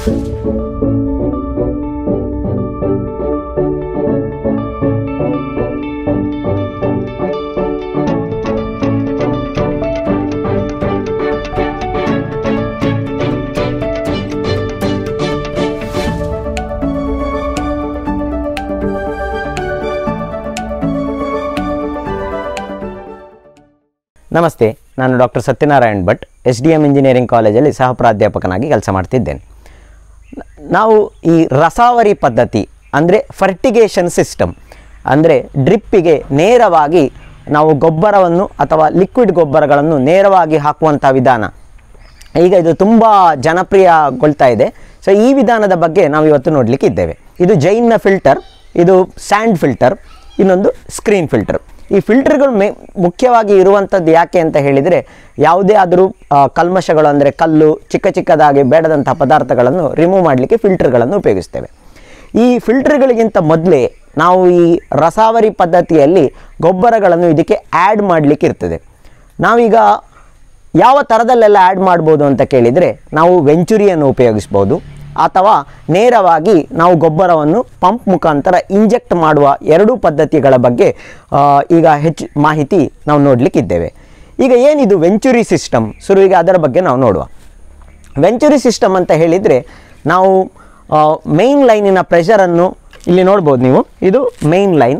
ನಮಸ್ತೆ, ನಾನು doctor Satyanarayan Bhat, SDM engineering ಕಾಲೇಜಲ್ಲಿ ಸಹ ಪ್ರಾಧ್ಯಾಪಕನಾಗಿ ಕೆಲಸ ಮಾಡ್ತಿದ್ದೇನೆ. ನಾವು ಈ ರಸಾವರಿ ಪದ್ಧತಿ ಅಂದರೆ ಫರ್ಟಿಗೇಷನ್ ಸಿಸ್ಟಮ್ ಅಂದರೆ ಡ್ರಿಪ್ಪಿಗೆ ನೇರವಾಗಿ ನಾವು ಗೊಬ್ಬರವನ್ನು ಅಥವಾ ಲಿಕ್ವಿಡ್ ಗೊಬ್ಬರಗಳನ್ನು ನೇರವಾಗಿ ಹಾಕುವಂಥ ವಿಧಾನ ಈಗ ಇದು ತುಂಬ ಜನಪ್ರಿಯಗೊಳ್ತಾ ಇದೆ. ಸೊ ಈ ವಿಧಾನದ ಬಗ್ಗೆ ನಾವು ಇವತ್ತು ನೋಡಲಿಕ್ಕೆ ಇದ್ದೇವೆ. ಇದು ಜೈನ್ನ ಫಿಲ್ಟರ್, ಇದು ಸ್ಯಾಂಡ್ ಫಿಲ್ಟರ್, ಇನ್ನೊಂದು ಸ್ಕ್ರೀನ್ ಫಿಲ್ಟರ್. ಈ ಫಿಲ್ಟರ್ಗಳು ಮುಖ್ಯವಾಗಿ ಇರುವಂಥದ್ದು ಯಾಕೆ ಅಂತ ಹೇಳಿದರೆ, ಯಾವುದೇ ಆದರೂ ಕಲ್ಮಶಗಳು ಅಂದರೆ ಕಲ್ಲು, ಚಿಕ್ಕ ಚಿಕ್ಕದಾಗಿ ಬೇಡದಂಥ ಪದಾರ್ಥಗಳನ್ನು ರಿಮೂವ್ ಮಾಡಲಿಕ್ಕೆ ಫಿಲ್ಟರ್ಗಳನ್ನು ಉಪಯೋಗಿಸ್ತೇವೆ. ಈ ಫಿಲ್ಟರ್ಗಳಿಗಿಂತ ಮೊದಲೇ ನಾವು ಈ ರಸಾವರಿ ಪದ್ಧತಿಯಲ್ಲಿ ಗೊಬ್ಬರಗಳನ್ನು ಇದಕ್ಕೆ ಆ್ಯಡ್ ಮಾಡಲಿಕ್ಕೆ ಇರ್ತದೆ. ನಾವೀಗ ಯಾವ ಥರದಲ್ಲೆಲ್ಲ ಆ್ಯಡ್ ಮಾಡ್ಬೋದು ಅಂತ ಕೇಳಿದರೆ, ನಾವು ವೆಂಚುರಿಯನ್ನು ಉಪಯೋಗಿಸ್ಬೋದು ಅಥವಾ ನೇರವಾಗಿ ನಾವು ಗೊಬ್ಬರವನ್ನು ಪಂಪ್ ಮುಖಾಂತರ ಇಂಜೆಕ್ಟ್ ಮಾಡುವ ಎರಡೂ ಪದ್ಧತಿಗಳ ಬಗ್ಗೆ ಈಗ ಹೆಚ್ಚು ಮಾಹಿತಿ ನಾವು ನೋಡಲಿಕ್ಕಿದ್ದೇವೆ. ಈಗ ಏನಿದು ವೆಂಚುರಿ ಸಿಸ್ಟಮ್, ಈಗ ಅದರ ಬಗ್ಗೆ ನಾವು ನೋಡುವ. ವೆಂಚುರಿ ಸಿಸ್ಟಮ್ ಅಂತ ಹೇಳಿದರೆ, ನಾವು ಮೇನ್ ಲೈನಿನ ಪ್ರೆಷರನ್ನು ಇಲ್ಲಿ ನೋಡ್ಬೋದು ನೀವು. ಇದು ಮೇನ್ ಲೈನ್,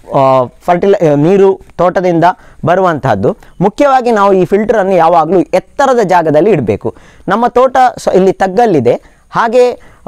ನೀರು ತೋಟದಿಂದ ಬರುವಂತಹದ್ದು. ಮುಖ್ಯವಾಗಿ ನಾವು ಈ ಫಿಲ್ಟರನ್ನು ಯಾವಾಗಲೂ ಎತ್ತರದ ಜಾಗದಲ್ಲಿ ಇಡಬೇಕು. ನಮ್ಮ ತೋಟ ಇಲ್ಲಿ ತಗ್ಗಲ್ಲಿದೆ, ಹಾಗೆ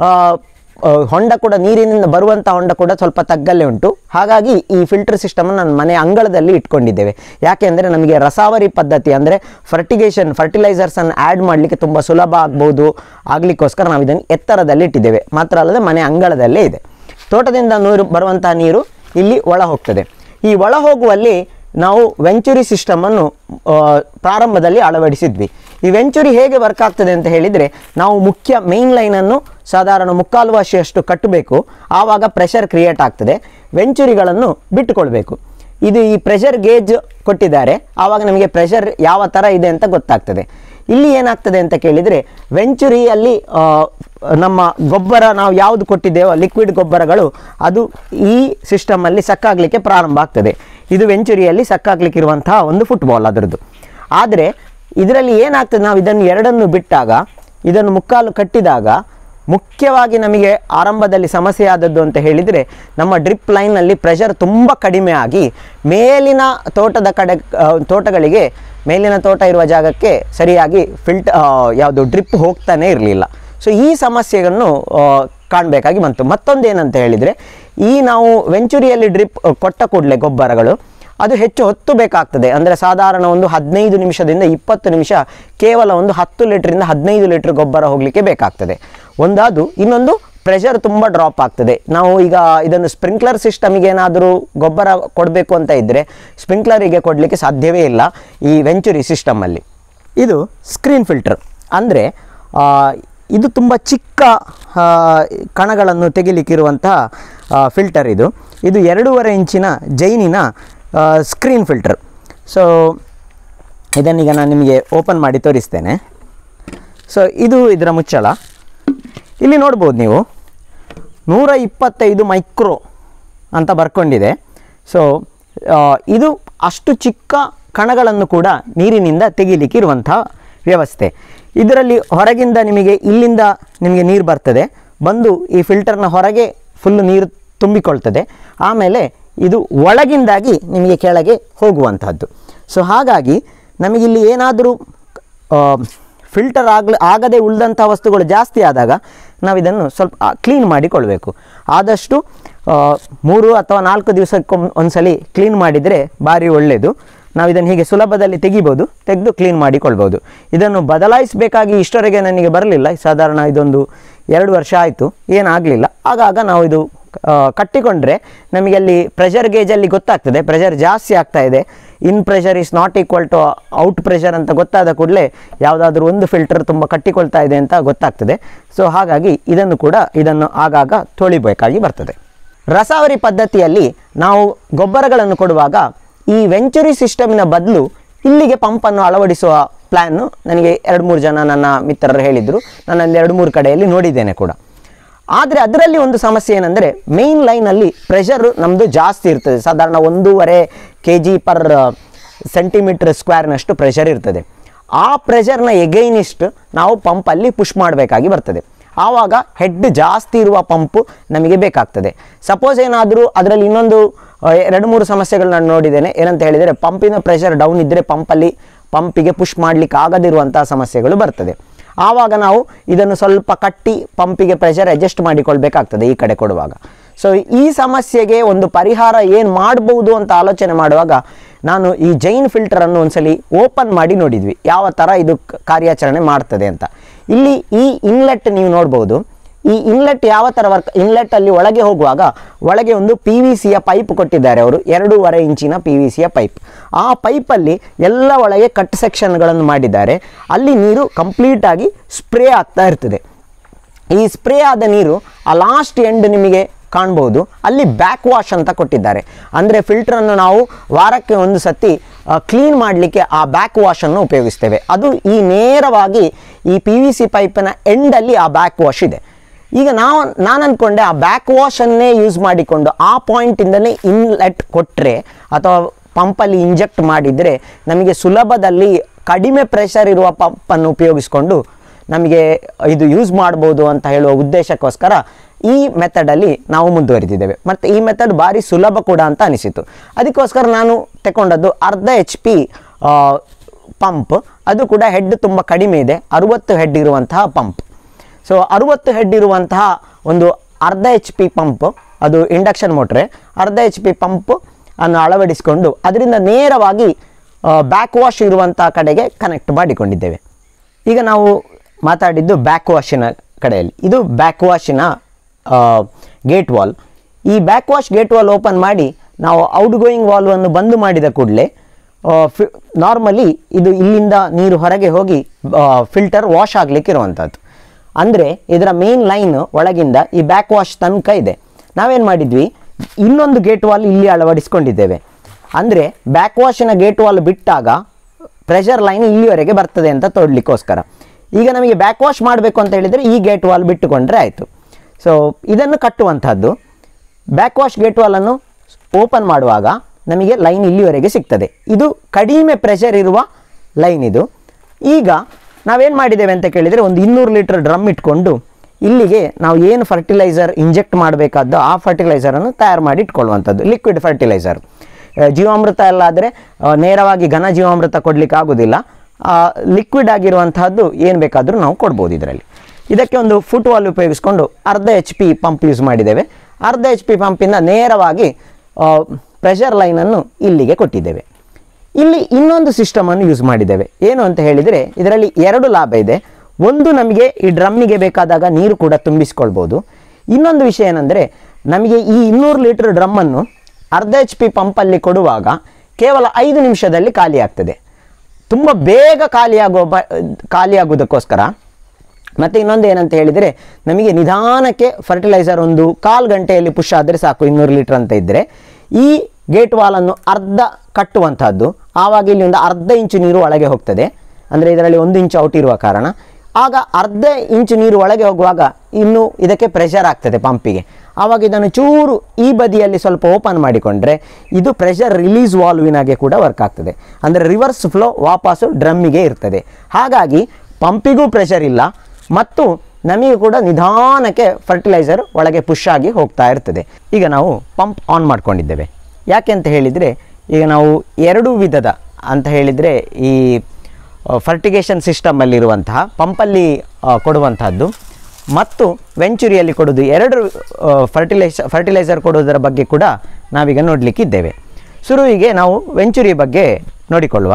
ಹೊಂಡ ಕೂಡ, ನೀರಿನಿಂದ ಬರುವಂಥ ಹೊಂಡ ಕೂಡ ಸ್ವಲ್ಪ ತಗ್ಗಲ್ಲೇ ಉಂಟು. ಹಾಗಾಗಿ ಈ ಫಿಲ್ಟರ್ ಸಿಸ್ಟಮನ್ನು ನನ್ನ ಮನೆ ಅಂಗಳದಲ್ಲಿ ಇಟ್ಕೊಂಡಿದ್ದೇವೆ. ಯಾಕೆ ಅಂದರೆ ನಮಗೆ ರಸಾವರಿ ಪದ್ಧತಿ ಅಂದರೆ ಫರ್ಟಿಲೈಸರ್ಸನ್ನು ಆ್ಯಡ್ ಮಾಡಲಿಕ್ಕೆ ತುಂಬ ಸುಲಭ ಆಗಲಿಕ್ಕೋಸ್ಕರ ನಾವು ಇದನ್ನು ಎತ್ತರದಲ್ಲಿ ಇಟ್ಟಿದ್ದೇವೆ. ಮಾತ್ರ ಅಲ್ಲದೆ ಮನೆ ಅಂಗಳದಲ್ಲೇ ಇದೆ. ತೋಟದಿಂದ ಬರುವಂಥ ನೀರು ಇಲ್ಲಿ ಒಳ ಹೋಗ್ತದೆ. ಈ ಒಳ ಹೋಗುವಲ್ಲಿ ನಾವು ವೆಂಚುರಿ ಸಿಸ್ಟಮನ್ನು ಪ್ರಾರಂಭದಲ್ಲಿ ಅಳವಡಿಸಿದ್ವಿ. ಈ ವೆಂಚುರಿ ಹೇಗೆ ವರ್ಕ್ ಆಗ್ತದೆ ಅಂತ ಹೇಳಿದರೆ, ನಾವು ಮುಖ್ಯ ಮೇನ್ ಲೈನನ್ನು ಸಾಧಾರಣ 3/4 ವಾಶಿಯಷ್ಟು ಕಟ್ಟಬೇಕು. ಆವಾಗ ಪ್ರೆಷರ್ ಕ್ರಿಯೇಟ್ ಆಗ್ತದೆ. ವೆಂಚುರಿಗಳನ್ನು ಬಿಟ್ಟುಕೊಳ್ಬೇಕು. ಇದು ಈ ಪ್ರೆಷರ್ ಗೇಜ್ ಕೊಟ್ಟಿದ್ದಾರೆ, ಆವಾಗ ನಮಗೆ ಪ್ರೆಷರ್ ಯಾವ ಥರ ಇದೆ ಅಂತ ಗೊತ್ತಾಗ್ತದೆ. ಇಲ್ಲಿ ಏನಾಗ್ತದೆ ಅಂತ ಕೇಳಿದರೆ, ವೆಂಚುರಿಯಲ್ಲಿ ನಮ್ಮ ಗೊಬ್ಬರ ನಾವು ಯಾವುದು ಕೊಟ್ಟಿದ್ದೇವೋ ಲಿಕ್ವಿಡ್ ಗೊಬ್ಬರಗಳು ಅದು ಈ ಸಿಸ್ಟಮಲ್ಲಿ ಸಕ್ಕಾಗಲಿಕ್ಕೆ ಪ್ರಾರಂಭ ಆಗ್ತದೆ. ಇದು ವೆಂಚುರಿಯಲ್ಲಿ ಸಕ್ಕಾಗಲಿಕ್ಕಿರುವಂತಹ ಒಂದು ಫುಟ್ಬಾಲ್ ಅದರದ್ದು. ಆದರೆ ಇದರಲ್ಲಿ ಏನಾಗ್ತದೆ, ನಾವು ಇದನ್ನು ಎರಡನ್ನು ಬಿಟ್ಟಾಗ, ಇದನ್ನು 3/4 ಕಟ್ಟಿದಾಗ ಮುಖ್ಯವಾಗಿ ನಮಗೆ ಆರಂಭದಲ್ಲಿ ಸಮಸ್ಯೆ ಆದದ್ದು ಅಂತ ಹೇಳಿದರೆ, ನಮ್ಮ ಡ್ರಿಪ್ ಲೈನ್ನಲ್ಲಿ ಪ್ರೆಷರ್ ತುಂಬ ಕಡಿಮೆ ಆಗಿ ಮೇಲಿನ ತೋಟಗಳಿಗೆ ಮೇಲಿನ ತೋಟ ಇರುವ ಜಾಗಕ್ಕೆ ಸರಿಯಾಗಿ ಯಾವುದು ಡ್ರಿಪ್ ಹೋಗ್ತಾನೆ ಇರಲಿಲ್ಲ. ಸೊ ಈ ಸಮಸ್ಯೆಯನ್ನು ಕಾಣಬೇಕಾಗಿ ಬಂತು. ಮತ್ತೊಂದು ಏನಂತ ಹೇಳಿದರೆ, ಈ ನಾವು ವೆಂಚುರಿಯಲ್ಲಿ ಡ್ರಿಪ್ ಕೊಟ್ಟ ಕೂಡಲೇ ಗೊಬ್ಬರಗಳು ಅದು ಹೆಚ್ಚು ಹೊತ್ತು ಬೇಕಾಗ್ತದೆ. ಅಂದರೆ ಸಾಧಾರಣ ಒಂದು 15 ನಿಮಿಷದಿಂದ 20 ನಿಮಿಷ ಕೇವಲ ಒಂದು 10 ಲೀಟ್ರಿಂದ 15 ಲೀಟ್ರ್ ಗೊಬ್ಬರ ಹೋಗಲಿಕ್ಕೆ ಬೇಕಾಗ್ತದೆ. ಒಂದಾದು, ಇನ್ನೊಂದು ಪ್ರೆಷರ್ ತುಂಬ ಡ್ರಾಪ್ ಆಗ್ತದೆ. ನಾವು ಈಗ ಇದನ್ನು ಸ್ಪ್ರಿಂಕ್ಲರ್ ಸಿಸ್ಟಮಿಗೆ ಏನಾದರೂ ಗೊಬ್ಬರ ಕೊಡಬೇಕು ಅಂತ ಇದ್ದರೆ ಸ್ಪ್ರಿಂಕ್ಲರಿಗೆ ಕೊಡಲಿಕ್ಕೆ ಸಾಧ್ಯವೇ ಇಲ್ಲ ಈ ವೆಂಚುರಿ ಸಿಸ್ಟಮಲ್ಲಿ. ಇದು ಸ್ಕ್ರೀನ್ ಫಿಲ್ಟರ್ ಅಂದರೆ ಇದು ತುಂಬ ಚಿಕ್ಕ ಕಣಗಳನ್ನು ತೆಗಿಲಿಕ್ಕಿರುವಂತಹ ಫಿಲ್ಟರ್. ಇದು 2.5 ಇಂಚಿನ ಜೈನಿನ ಸ್ಕ್ರೀನ್ ಫಿಲ್ಟರ್. ಸೊ ಇದನ್ನೀಗ ನಾನು ನಿಮಗೆ ಓಪನ್ ಮಾಡಿ ತೋರಿಸ್ತೇನೆ. ಸೊ ಇದು ಇದರ ಮುಚ್ಚಳ. ಇಲ್ಲಿ ನೋಡ್ಬೋದು ನೀವು 125 ಮೈಕ್ರೋ ಅಂತ ಬರ್ಕೊಂಡಿದೆ. ಸೊ ಇದು ಅಷ್ಟು ಚಿಕ್ಕ ಕಣಗಳನ್ನು ಕೂಡ ನೀರಿನಿಂದ ತೆಗಿಲಿಕ್ಕಿರುವಂಥ ವ್ಯವಸ್ಥೆ. ಇದರಲ್ಲಿ ಹೊರಗಿಂದ ಇಲ್ಲಿಂದ ನಿಮಗೆ ನೀರು ಬರ್ತದೆ, ಬಂದು ಈ ಫಿಲ್ಟರ್ನ ಹೊರಗೆ ಫುಲ್ಲು ನೀರು ತುಂಬಿಕೊಳ್ತದೆ. ಆಮೇಲೆ ಇದು ಒಳಗಿಂದಾಗಿ ನಿಮಗೆ ಕೆಳಗೆ ಹೋಗುವಂಥದ್ದು. ಸೊ ಹಾಗಾಗಿ ನಮಗಿಲ್ಲಿ ಏನಾದರೂ ಫಿಲ್ಟರ್ ಆಗದೆ ಉಳಿದಂಥ ವಸ್ತುಗಳು ಜಾಸ್ತಿ ಆದಾಗ ನಾವು ಇದನ್ನು ಸ್ವಲ್ಪ ಕ್ಲೀನ್ ಮಾಡಿಕೊಳ್ಬೇಕು. ಆದಷ್ಟು 3 ಅಥವಾ 4 ದಿವಸಕ್ಕೊಂದ್ಸಲಿ ಕ್ಲೀನ್ ಮಾಡಿದರೆ ಭಾರಿ ಒಳ್ಳೆಯದು. ನಾವು ಇದನ್ನು ಹೀಗೆ ಸುಲಭದಲ್ಲಿ ತೆಗಿಬೋದು, ತೆಗೆದು ಕ್ಲೀನ್ ಮಾಡಿಕೊಳ್ಬೋದು. ಇದನ್ನು ಬದಲಾಯಿಸಬೇಕಾಗಿ ಇಷ್ಟವರೆಗೆ ನನಗೆ ಬರಲಿಲ್ಲ. ಸಾಧಾರಣ ಇದೊಂದು 2 ವರ್ಷ ಆಯಿತು, ಏನಾಗಲಿಲ್ಲ. ಆಗಾಗ ನಾವು ಇದು ಕಟ್ಟಿಕೊಂಡ್ರೆ ನಮಗೆ ಅಲ್ಲಿ ಪ್ರೆಷರ್ ಗೇಜಲ್ಲಿ ಗೊತ್ತಾಗ್ತದೆ, ಪ್ರೆಷರ್ ಜಾಸ್ತಿ ಆಗ್ತಾ ಇದೆ, in pressure is not equal to out pressure ಅಂತ ಗೊತ್ತಾದ ಕೂಡಲೇ ಯಾವುದಾದ್ರೂ ಒಂದು ಫಿಲ್ಟರ್ ತುಂಬ ಕಟ್ಟಿಕೊಳ್ತಾ ಇದೆ ಅಂತ ಗೊತ್ತಾಗ್ತದೆ. ಸೊ ಹಾಗಾಗಿ ಇದನ್ನು ಆಗಾಗ ತೊಳಿಬೇಕಾಗಿ ಬರ್ತದೆ. ರಸಾವರಿ ಪದ್ಧತಿಯಲ್ಲಿ ನಾವು ಗೊಬ್ಬರಗಳನ್ನು ಕೊಡುವಾಗ ಈ ವೆಂಚುರಿ ಸಿಸ್ಟಮಿನ ಬದಲು ಇಲ್ಲಿಗೆ ಪಂಪನ್ನು ಅಳವಡಿಸುವ ಪ್ಲ್ಯಾನು ನನಗೆ 2-3 ಜನ ನನ್ನ ಮಿತ್ರರು ಹೇಳಿದರು, ನಾನು ಅಲ್ಲಿ 2-3 ಕಡೆಯಲ್ಲಿ ನೋಡಿದ್ದೇನೆ ಕೂಡ. ಆದರೆ ಅದರಲ್ಲಿ ಒಂದು ಸಮಸ್ಯೆ ಏನಂದರೆ ಮೇನ್ ಲೈನಲ್ಲಿ ಪ್ರೆಷರು ನಮ್ಮದು ಜಾಸ್ತಿ ಇರ್ತದೆ. ಸಾಧಾರಣ 1.5 kg per ಸೆಂಟಿಮೀಟರ್ ಸ್ಕ್ವೇರ್ನಷ್ಟು ಪ್ರೆಷರ್ ಇರ್ತದೆ. ಆ ಪ್ರೆಷರ್ನ ಎಗೈನಿಸ್ಟ್ ನಾವು ಪಂಪಲ್ಲಿ ಪುಷ್ ಮಾಡಬೇಕಾಗಿ ಬರ್ತದೆ. ಆವಾಗ ಹೆಡ್ ಜಾಸ್ತಿ ಇರುವ ಪಂಪು ನಮಗೆ ಬೇಕಾಗ್ತದೆ. ಸಪೋಸ್ ಏನಾದರೂ ಅದರಲ್ಲಿ ಇನ್ನೊಂದು 2-3 ಸಮಸ್ಯೆಗಳು ನಾನು ನೋಡಿದ್ದೇನೆ. ಏನಂತ ಹೇಳಿದರೆ ಪಂಪಿನ ಪ್ರೆಷರ್ ಡೌನ್ ಇದ್ದರೆ ಪಂಪಿಗೆ ಪುಷ್ ಮಾಡಲಿಕ್ಕೆ ಆಗದಿರುವಂಥ ಸಮಸ್ಯೆಗಳು ಬರ್ತದೆ. ಆವಾಗ ನಾವು ಇದನ್ನು ಸ್ವಲ್ಪ ಕಟ್ಟಿ ಪಂಪಿಗೆ ಪ್ರೆಷರ್ ಅಡ್ಜಸ್ಟ್ ಮಾಡಿಕೊಳ್ಬೇಕಾಗ್ತದೆ ಈ ಕಡೆ ಕೊಡುವಾಗ. ಸೊ ಈ ಸಮಸ್ಯೆಗೆ ಒಂದು ಪರಿಹಾರ ಏನು ಮಾಡ್ಬೋದು ಅಂತ ಆಲೋಚನೆ ಮಾಡುವಾಗ ನಾನು ಈ ಜೈನ್ ಫಿಲ್ಟರನ್ನು ಒಂದ್ಸಲಿ ಓಪನ್ ಮಾಡಿ ನೋಡಿದ್ವಿ, ಯಾವ ಥರ ಇದು ಕಾರ್ಯಾಚರಣೆ ಮಾಡ್ತದೆ ಅಂತ. ಇಲ್ಲಿ ಈ ಇನ್ಲೆಟ್ ನೀವು ನೋಡ್ಬೋದು. ಈ ಇನ್ಲೆಟ್ ಯಾವ ಥರ ವರ್ಕ್, ಇನ್ಲೆಟ್ಟಲ್ಲಿ ಒಳಗೆ ಹೋಗುವಾಗ ಒಳಗೆ ಒಂದು PVCಯ ಪೈಪ್ ಕೊಟ್ಟಿದ್ದಾರೆ ಅವರು, 2.5 ಇಂಚಿನ PVCಯ ಪೈಪ್. ಆ ಪೈಪಲ್ಲಿ ಎಲ್ಲ ಒಳಗೆ ಕಟ್ ಸೆಕ್ಷನ್ಗಳನ್ನು ಮಾಡಿದ್ದಾರೆ. ಅಲ್ಲಿ ನೀರು ಕಂಪ್ಲೀಟಾಗಿ ಸ್ಪ್ರೇ ಆಗ್ತಾ ಇರ್ತದೆ. ಈ ಸ್ಪ್ರೇ ಆದ ನೀರು ಆ ಲಾಸ್ಟ್ ಎಂಡ್ ನಿಮಗೆ ಕಾಣ್ಬೋದು, ಅಲ್ಲಿ ಬ್ಯಾಕ್ ವಾಶ್ ಅಂತ ಕೊಟ್ಟಿದ್ದಾರೆ. ಅಂದರೆ ಫಿಲ್ಟ್ರನ್ನು ನಾವು ವಾರಕ್ಕೆ ಒಂದು ಸತಿ ಕ್ಲೀನ್ ಮಾಡಲಿಕ್ಕೆ ಆ ಬ್ಯಾಕ್ ವಾಶನ್ನು ಉಪಯೋಗಿಸ್ತೇವೆ. ಅದು ಈ ನೇರವಾಗಿ ಈ PVC ಪೈಪಿನ ಎಂಡಲ್ಲಿ ಆ ಬ್ಯಾಕ್ ವಾಶ್ ಇದೆ. ಈಗ ನಾನು ಅಂದ್ಕೊಂಡೆ ಆ ಬ್ಯಾಕ್ ವಾಶನ್ನೇ ಯೂಸ್ ಮಾಡಿಕೊಂಡು ಆ ಪಾಯಿಂಟಿಂದಲೇ ಇನ್ಲೆಟ್ ಕೊಟ್ಟರೆ ಅಥವಾ ಪಂಪಲ್ಲಿ ಇಂಜೆಕ್ಟ್ ಮಾಡಿದರೆ ನಮಗೆ ಸುಲಭದಲ್ಲಿ ಕಡಿಮೆ ಪ್ರೆಷರ್ ಇರುವ ಪಂಪನ್ನು ಉಪಯೋಗಿಸ್ಕೊಂಡು ನಮಗೆ ಇದು ಯೂಸ್ ಮಾಡ್ಬೋದು ಅಂತ ಹೇಳುವ ಉದ್ದೇಶಕ್ಕೋಸ್ಕರ ಈ ಮೆಥಡಲ್ಲಿ ನಾವು ಮುಂದುವರಿದಿದ್ದೇವೆ. ಮತ್ತು ಈ ಮೆಥಡ್ ಭಾರಿ ಸುಲಭ ಕೂಡ ಅಂತ ಅನಿಸಿತು. ಅದಕ್ಕೋಸ್ಕರ ನಾನು ತಗೊಂಡದ್ದು 1/2 HP ಪಂಪ್. ಅದು ಕೂಡ ಹೆಡ್ ತುಂಬ ಕಡಿಮೆ ಇದೆ, 60 ಹೆಡ್ ಇರುವಂತಹ ಪಂಪ್. ಸೊ 60 ಹೆಡ್ ಇರುವಂತಹ ಒಂದು 1/2 HP ಪಂಪ್, ಅದು ಇಂಡಕ್ಷನ್ ಮೋಟ್ರೆ. 1/2 HP ಪಂಪ್ ಅನ್ನು ಅಳವಡಿಸಿಕೊಂಡು ಅದರಿಂದ ನೇರವಾಗಿ ಬ್ಯಾಕ್ ವಾಶ್ ಇರುವಂಥ ಕಡೆಗೆ ಕನೆಕ್ಟ್ ಮಾಡಿಕೊಂಡಿದ್ದೇವೆ. ಈಗ ನಾವು ಮಾತಾಡಿದ್ದು ಬ್ಯಾಕ್ ವಾಶಿನ ಕಡೆಯಲ್ಲಿ. ಇದು ಬ್ಯಾಕ್ ವಾಶಿನ ಗೇಟ್ ವಾಲ್. ಈ back wash gate valve open ಮಾಡಿ ನಾವು ಔಟ್ ಗೋಯಿಂಗ್ ವಾಲ್ವನ್ನು ಬಂದ್ ಮಾಡಿದ ಕೂಡಲೇ ನಾರ್ಮಲಿ ಇದು ಇಲ್ಲಿಂದ ನೀರು ಹೊರಗೆ ಹೋಗಿ ಫಿಲ್ಟರ್ ವಾಶ್ ಆಗಲಿಕ್ಕೆ ಇರುವಂಥದ್ದು. ಅಂದರೆ ಇದರ ಮೇನ್ ಲೈನ್ ಒಳಗಿಂದ ಈ ಬ್ಯಾಕ್ ವಾಶ್ ತನಕ ಇದೆ. ನಾವೇನು ಮಾಡಿದ್ವಿ, ಇನ್ನೊಂದು ಗೇಟ್ ವಾಲ್ ಇಲ್ಲಿ ಅಳವಡಿಸ್ಕೊಂಡಿದ್ದೇವೆ. ಅಂದರೆ ಬ್ಯಾಕ್ ವಾಶಿನ ಗೇಟ್ ವಾಲ್ ಬಿಟ್ಟಾಗ ಪ್ರೆಷರ್ ಲೈನ್ ಇಲ್ಲಿವರೆಗೆ ಬರ್ತದೆ ಅಂತ ತೋಡಲಿಕ್ಕೋಸ್ಕರ. ಈಗ ನಮಗೆ ಬ್ಯಾಕ್ ವಾಶ್ ಮಾಡಬೇಕು ಅಂತ ಹೇಳಿದರೆ ಈ ಗೇಟ್ ವಾಲ್ ಬಿಟ್ಟುಕೊಂಡ್ರೆ ಆಯಿತು. ಸೊ ಇದನ್ನು ಕಟ್ಟುವಂಥದ್ದು. ಬ್ಯಾಕ್ ವಾಶ್ ಗೇಟ್ ವಾಲನ್ನು ಓಪನ್ ಮಾಡುವಾಗ ನಮಗೆ ಲೈನ್ ಇಲ್ಲಿವರೆಗೆ ಸಿಗ್ತದೆ. ಇದು ಕಡಿಮೆ ಪ್ರೆಷರ್ ಇರುವ ಲೈನ್ ಇದು. ಈಗ ನಾವೇನು ಮಾಡಿದ್ದೇವೆ ಅಂತ ಕೇಳಿದರೆ ಒಂದು 200 ಲೀಟರ್ ಡ್ರಮ್ ಇಟ್ಕೊಂಡು ಇಲ್ಲಿಗೆ ನಾವು ಏನು ಫರ್ಟಿಲೈಸರ್ ಇಂಜೆಕ್ಟ್ ಮಾಡಬೇಕಾದ್ದು ಆ ಫರ್ಟಿಲೈಸರನ್ನು ತಯಾರು ಮಾಡಿ ಇಟ್ಕೊಳ್ಳುವಂಥದ್ದು. Liquid fertiliser. ಜೀವಾಮೃತ ಎಲ್ಲ ಆದರೆ ನೇರವಾಗಿ ಘನ ಜೀವಾಮೃತ ಕೊಡಲಿಕ್ಕೆ ಆಗೋದಿಲ್ಲ. ಲಿಕ್ವಿಡ್ ಆಗಿರುವಂತಹದ್ದು ಏನು ಬೇಕಾದರೂ ನಾವು ಕೊಡ್ಬೋದು ಇದರಲ್ಲಿ. ಇದಕ್ಕೆ ಒಂದು ಫುಟ್ ವಾಲ್ ಉಪಯೋಗಿಸ್ಕೊಂಡು 1/2 HP ಪಂಪ್ ಯೂಸ್ ಮಾಡಿದ್ದೇವೆ. 1/2 HP ಪಂಪಿಂದ ನೇರವಾಗಿ ಪ್ರೆಷರ್ ಲೈನನ್ನು ಇಲ್ಲಿಗೆ ಕೊಟ್ಟಿದ್ದೇವೆ. ಇಲ್ಲಿ ಇನ್ನೊಂದು ಸಿಸ್ಟಮನ್ನು ಯೂಸ್ ಮಾಡಿದ್ದೇವೆ. ಏನು ಅಂತ ಹೇಳಿದರೆ ಇದರಲ್ಲಿ 2 ಲಾಭ ಇದೆ. ಒಂದು, ನಮಗೆ ಈ ಡ್ರಮ್ಮಿಗೆ ಬೇಕಾದಾಗ ನೀರು ಕೂಡ ತುಂಬಿಸ್ಕೊಳ್ಬೋದು. ಇನ್ನೊಂದು ವಿಷಯ ಏನಂದರೆ ನಮಗೆ ಈ 200 ಲೀಟರ್ ಡ್ರಮ್ಮನ್ನು 1/2 HP ಪಂಪಲ್ಲಿ ಕೊಡುವಾಗ ಕೇವಲ 5 ನಿಮಿಷದಲ್ಲಿ ಖಾಲಿ ಆಗ್ತದೆ. ತುಂಬ ಬೇಗ ಖಾಲಿಯಾಗೋದಕ್ಕೋಸ್ಕರ. ಮತ್ತು ಇನ್ನೊಂದು ಏನಂತ ಹೇಳಿದರೆ ನಮಗೆ ನಿಧಾನಕ್ಕೆ ಫರ್ಟಿಲೈಸರ್ ಒಂದು 1/4 ಗಂಟೆಯಲ್ಲಿ ಪುಷ್ ಆದರೆ ಸಾಕು. 200 ಲೀಟರ್ ಅಂತ ಇದ್ದರೆ ಈ ಗೇಟ್ ವಾಲನ್ನು ಅರ್ಧ ಕಟ್ಟುವಂಥದ್ದು. ಆವಾಗ ಇಲ್ಲಿ ಒಂದು 1/2 ಇಂಚು ನೀರು ಒಳಗೆ ಹೋಗ್ತದೆ. ಅಂದರೆ ಇದರಲ್ಲಿ 1 ಇಂಚು ಔಟ್ ಇರುವ ಕಾರಣ ಆಗ 1/2 ಇಂಚು ನೀರು ಒಳಗೆ ಹೋಗುವಾಗ ಇನ್ನು ಇದಕ್ಕೆ ಪ್ರೆಷರ್ ಆಗ್ತದೆ ಪಂಪಿಗೆ. ಆವಾಗ ಇದನ್ನು ಚೂರು ಈ ಬದಿಯಲ್ಲಿ ಸ್ವಲ್ಪ ಓಪನ್ ಮಾಡಿಕೊಂಡ್ರೆ ಇದು ಪ್ರೆಷರ್ ರಿಲೀಸ್ ವಾಲ್ವಿನಾಗೆ ಕೂಡ ವರ್ಕ್ ಆಗ್ತದೆ. ಅಂದರೆ ರಿವರ್ಸ್ ಫ್ಲೋ ವಾಪಸ್ಸು ಡ್ರಮ್ಮಿಗೆ ಇರ್ತದೆ. ಹಾಗಾಗಿ ಪಂಪಿಗೂ ಪ್ರೆಷರ್ ಇಲ್ಲ ಮತ್ತು ನಮಗೆ ಕೂಡ ನಿಧಾನಕ್ಕೆ ಫರ್ಟಿಲೈಸರ್ ಒಳಗೆ ಪುಷ್ ಆಗಿ ಹೋಗ್ತಾ ಇರ್ತದೆ. ಈಗ ನಾವು ಪಂಪ್ ಆನ್ ಮಾಡ್ಕೊಂಡಿದ್ದೇವೆ. ಯಾಕೆ ಅಂತ ಹೇಳಿದರೆ ಈಗ ನಾವು 2 ವಿಧದ ಅಂತ ಹೇಳಿದರೆ ಈ ಫರ್ಟಿಗೇಷನ್ ಸಿಸ್ಟಮಲ್ಲಿರುವಂತಹ ಪಂಪಲ್ಲಿ ಕೊಡುವಂತಹದ್ದು ಮತ್ತು ವೆಂಚುರಿಯಲ್ಲಿ ಕೊಡೋದು 2 ಫರ್ಟಿಲೈಸರ್ ಕೊಡೋದರ ಬಗ್ಗೆ ಕೂಡ ನಾವೀಗ ನೋಡಲಿಕ್ಕಿದ್ದೇವೆ. ಶುರುವಿಗೆ ನಾವು ವೆಂಚುರಿ ಬಗ್ಗೆ ನೋಡಿಕೊಳ್ಳುವ.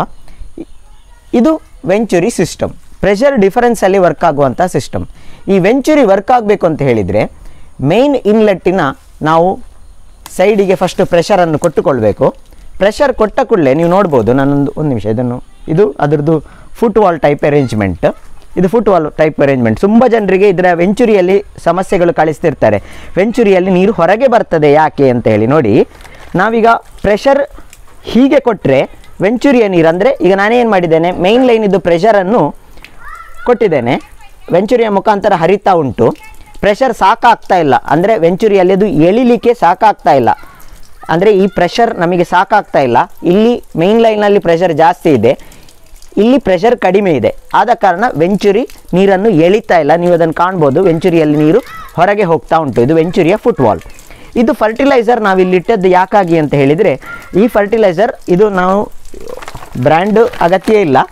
ಇದು ವೆಂಚುರಿ ಸಿಸ್ಟಮ್, ಪ್ರೆಷರ್ ಡಿಫರೆನ್ಸಲ್ಲಿ ವರ್ಕ್ ಆಗುವಂಥ ಸಿಸ್ಟಮ್. ಈ ವೆಂಚುರಿ ವರ್ಕ್ ಆಗಬೇಕು ಅಂತ ಹೇಳಿದರೆ ಮೇನ್ ಇನ್ಲೆಟ್ಟಿನ ನಾವು ಸೈಡಿಗೆ ಫಸ್ಟ್ ಪ್ರೆಷರನ್ನು ಕೊಟ್ಟುಕೊಳ್ಬೇಕು. ಪ್ರೆಷರ್ ಕೊಟ್ಟ ಕೂಡಲೇ ನೀವು ನೋಡ್ಬೋದು, ಒಂದು ನಿಮಿಷ ಇದು ಅದರದ್ದು ಫುಟ್ ವಾಲ್ ಟೈಪ್ ಅರೇಂಜ್ಮೆಂಟ್. ಇದು ಫುಟ್ ವಾಲ್ ಟೈಪ್ ಅರೇಂಜ್ಮೆಂಟ್. ತುಂಬ ಜನರಿಗೆ ಇದರ ವೆಂಚುರಿಯಲ್ಲಿ ಸಮಸ್ಯೆಗಳು ಕಳಿಸ್ತಿರ್ತಾರೆ. ವೆಂಚುರಿಯಲ್ಲಿ ನೀರು ಹೊರಗೆ ಬರ್ತದೆ ಯಾಕೆ ಅಂತ ಹೇಳಿ. ನೋಡಿ, ನಾವೀಗ ಪ್ರೆಷರ್ ಹೀಗೆ ಕೊಟ್ಟರೆ ವೆಂಚುರಿಯ ನೀರು ಅಂದರೆ ಈಗ ನಾನೇನು ಮಾಡಿದ್ದೇನೆ, ಮೇಯ್ನ್ ಲೈನ್ ಇದು ಪ್ರೆಷರನ್ನು ಕೊಟ್ಟಿದ್ದೇನೆ, ವೆಂಚುರಿಯ ಮುಖಾಂತರ ಹರಿತಾ ಉಂಟು, ಪ್ರೆಷರ್ ಸಾಕಾಗ್ತಾ ಇಲ್ಲ, ಅಂದರೆ ವೆಂಚುರಿಯಲ್ಲಿ ಅದು ಎಳಿಲಿಕ್ಕೆ ಸಾಕಾಗ್ತಾ ಇಲ್ಲ, ಅಂದರೆ ಈ ಪ್ರೆಷರ್ ನಮಗೆ ಸಾಕಾಗ್ತಾ ಇಲ್ಲ. ಇಲ್ಲಿ ಮೇಯ್ನ್ ಲೈನಲ್ಲಿ ಪ್ರೆಷರ್ ಜಾಸ್ತಿ ಇದೆ, ಇಲ್ಲಿ ಪ್ರೆಷರ್ ಕಡಿಮೆ ಇದೆ, ಆದ ಕಾರಣ ವೆಂಚುರಿ ನೀರನ್ನು ಎಳಿತಾ ಇಲ್ಲ. ನೀವು ಅದನ್ನು ಕಾಣ್ಬೋದು, ವೆಂಚುರಿಯಲ್ಲಿ ನೀರು ಹೊರಗೆ ಹೋಗ್ತಾ ಉಂಟು. ಇದು ವೆಂಚುರಿಯ ಫುಟ್ವಾಲ್. ಇದು ಫರ್ಟಿಲೈಸರ್ ನಾವಿಲ್ಲಿಟ್ಟದ್ದು ಯಾಕಾಗಿ ಅಂತ ಹೇಳಿದರೆ, ಈ ಫರ್ಟಿಲೈಸರ್ ಇದು ನಾವು ಬ್ರ್ಯಾಂಡ್ ಅಗತ್ಯ ಇಲ್ಲ.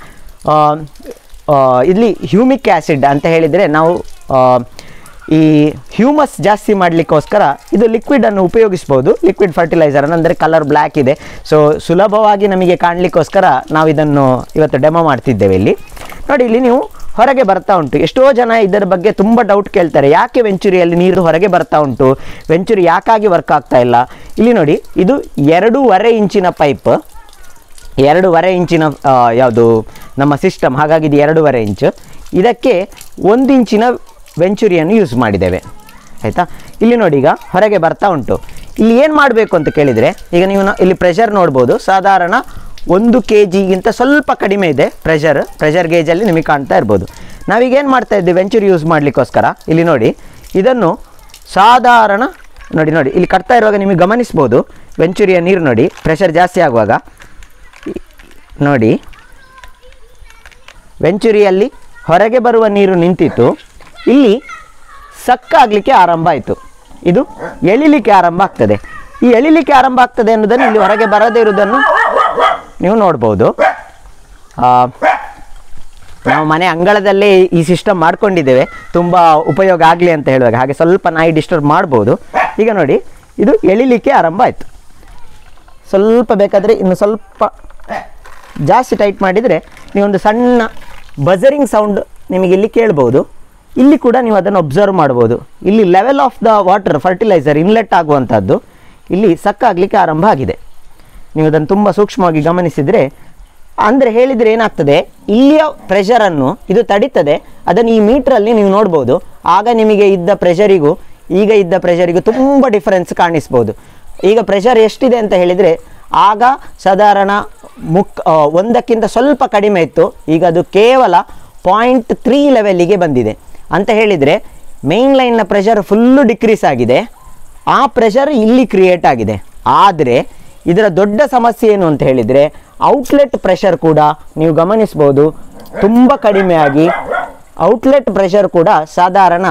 ಇಲ್ಲಿ ಹ್ಯೂಮಿಕ್ ಆ್ಯಸಿಡ್ ಅಂತ ಹೇಳಿದರೆ ನಾವು ಈ ಹ್ಯೂಮಸ್ ಜಾಸ್ತಿ ಮಾಡಲಿಕ್ಕೋಸ್ಕರ ಇದು ಲಿಕ್ವಿಡನ್ನು ಉಪಯೋಗಿಸ್ಬೋದು. ಲಿಕ್ವಿಡ್ ಫರ್ಟಿಲೈಸರನ್ನು, ಅಂದರೆ ಕಲರ್ ಬ್ಲ್ಯಾಕ್ ಇದೆ, ಸೊ ಸುಲಭವಾಗಿ ನಮಗೆ ಕಾಣಲಿಕ್ಕೋಸ್ಕರ ನಾವು ಇದನ್ನು ಇವತ್ತು ಡೆಮೋ ಮಾಡ್ತಿದ್ದೇವೆ. ಇಲ್ಲಿ ನೋಡಿ, ಇಲ್ಲಿ ನೀವು ಹೊರಗೆ ಬರ್ತಾ ಉಂಟು. ಎಷ್ಟೋ ಜನ ಇದರ ಬಗ್ಗೆ ತುಂಬ ಡೌಟ್ ಕೇಳ್ತಾರೆ, ಯಾಕೆ ವೆಂಚುರಿಯಲ್ಲಿ ನೀರು ಹೊರಗೆ ಬರ್ತಾ ಉಂಟು, ವೆಂಚುರಿ ಯಾಕಾಗಿ ವರ್ಕ್ ಆಗ್ತಾ ಇಲ್ಲ. ಇಲ್ಲಿ ನೋಡಿ, ಇದು 2.5 ಇಂಚಿನ ಪೈಪ್, 2.5 ಇಂಚಿನ ಯಾವುದು ನಮ್ಮ ಸಿಸ್ಟಮ್, ಹಾಗಾಗಿ ಇದು 2.5 ಇಂಚು. ಇದಕ್ಕೆ 1 ಇಂಚಿನ ವೆಂಚುರಿಯನ್ನು ಯೂಸ್ ಮಾಡಿದ್ದೇವೆ, ಆಯಿತಾ. ಇಲ್ಲಿ ನೋಡಿ, ಈಗ ಹೊರಗೆ ಬರ್ತಾ ಉಂಟು. ಇಲ್ಲಿ ಏನು ಮಾಡಬೇಕು ಅಂತ ಕೇಳಿದರೆ, ಈಗ ನೀವು ಇಲ್ಲಿ ಪ್ರೆಷರ್ ನೋಡ್ಬೋದು, ಸಾಧಾರಣ 1 kgಗಿಂತ ಸ್ವಲ್ಪ ಕಡಿಮೆ ಇದೆ ಪ್ರೆಷರ್ ಗೇಜಲ್ಲಿ ನಿಮಗೆ ಕಾಣ್ತಾ ಇರ್ಬೋದು. ನಾವೀಗೇನು ಮಾಡ್ತಾ ಇದ್ದೀವಿ ವೆಂಚುರಿ ಯೂಸ್ ಮಾಡಲಿಕ್ಕೋಸ್ಕರ, ಇಲ್ಲಿ ನೋಡಿ ಇದನ್ನು ಸಾಧಾರಣ ನೋಡಿ ಇಲ್ಲಿ ಕಟ್ತಾ ಇರುವಾಗ ನಿಮಗೆ ಗಮನಿಸ್ಬೋದು, ವೆಂಚುರಿಯ ನೀರು ನೋಡಿ ಪ್ರೆಷರ್ ಜಾಸ್ತಿ ಆಗುವಾಗ ನೋಡಿ ವೆಂಚುರಿಯಲ್ಲಿ ಹೊರಗೆ ಬರುವ ನೀರು ನಿಂತಿತ್ತು, ಇಲ್ಲಿ ಸಕ್ಕಾಗಲಿಕ್ಕೆ ಆರಂಭ ಆಯಿತು, ಇದು ಎಳಿಲಿಕ್ಕೆ ಆರಂಭ ಆಗ್ತದೆ. ಈ ಎಳಿಲಿಕ್ಕೆ ಆರಂಭ ಆಗ್ತದೆ ಅನ್ನೋದನ್ನು ಇಲ್ಲಿ ಹೊರಗೆ ಬರದೇ ಇರುವುದನ್ನು ನೀವು ನೋಡ್ಬೋದು. ನಾವು ಮನೆ ಅಂಗಳದಲ್ಲೇ ಈ ಸಿಸ್ಟಮ್ ಮಾಡ್ಕೊಂಡಿದ್ದೇವೆ, ತುಂಬ ಉಪಯೋಗ ಆಗಲಿ ಅಂತ ಹೇಳುವಾಗ, ಹಾಗೆ ಸ್ವಲ್ಪ ನಾಯಿ ಡಿಸ್ಟರ್ಬ್ ಮಾಡ್ಬೋದು. ಈಗ ನೋಡಿ, ಇದು ಎಳಿಲಿಕ್ಕೆ ಆರಂಭ ಆಯಿತು. ಸ್ವಲ್ಪ ಬೇಕಾದರೆ ಇನ್ನು ಸ್ವಲ್ಪ ಜಾಸ್ತಿ ಟೈಟ್ ಮಾಡಿದರೆ ನೀವೊಂದು ಸಣ್ಣ ಬಜರಿಂಗ್ ಸೌಂಡ್ ನಿಮಗೆ ಇಲ್ಲಿ ಕೇಳ್ಬೋದು. ಇಲ್ಲಿ ಕೂಡ ನೀವು ಅದನ್ನು ಒಬ್ಸರ್ವ್ ಮಾಡ್ಬೋದು. ಇಲ್ಲಿ level of the water fertiliser inlet ಆಗುವಂಥದ್ದು ಇಲ್ಲಿ ಸಕ್ಕಾಗಲಿಕ್ಕೆ ಆರಂಭ ಆಗಿದೆ. ನೀವು ಅದನ್ನು ತುಂಬ ಸೂಕ್ಷ್ಮವಾಗಿ ಗಮನಿಸಿದರೆ, ಅಂದರೆ ಹೇಳಿದರೆ ಏನಾಗ್ತದೆ, ಇಲ್ಲಿಯ ಪ್ರೆಷರನ್ನು ಇದು ತಡೀತದೆ, ಅದನ್ನು ಈ ಮೀಟ್ರಲ್ಲಿ ನೀವು ನೋಡ್ಬೋದು. ಆಗ ನಿಮಗೆ ಇದ್ದ ಪ್ರೆಷರಿಗೂ ಈಗ ಇದ್ದ ಪ್ರೆಷರಿಗೂ ತುಂಬ ಡಿಫರೆನ್ಸ್ ಕಾಣಿಸ್ಬೋದು. ಈಗ ಪ್ರೆಷರ್ ಎಷ್ಟಿದೆ ಅಂತ ಹೇಳಿದರೆ, ಆಗ ಸಾಧಾರಣ 1ಕ್ಕಿಂತ ಸ್ವಲ್ಪ ಕಡಿಮೆ ಇತ್ತು, ಈಗ ಅದು ಕೇವಲ 0.3 ಲೆವೆಲ್ಲಿಗೆ ಬಂದಿದೆ. ಅಂತ ಹೇಳಿದರೆ ಮೇಯ್ನ್ ಲೈನ್ನ ಪ್ರೆಷರ್ ಫುಲ್ಲು ಡಿಕ್ರೀಸ್ ಆಗಿದೆ, ಆ ಪ್ರೆಷರ್ ಇಲ್ಲಿ ಕ್ರಿಯೇಟ್ ಆಗಿದೆ. ಆದರೆ ಇದರ ದೊಡ್ಡ ಸಮಸ್ಯೆ ಏನು ಅಂತ ಹೇಳಿದರೆ, ಔಟ್ಲೆಟ್ ಪ್ರೆಷರ್ ಕೂಡ ನೀವು ಗಮನಿಸ್ಬೋದು ತುಂಬ ಕಡಿಮೆಯಾಗಿ, ಔಟ್ಲೆಟ್ ಪ್ರೆಷರ್ ಕೂಡ ಸಾಧಾರಣ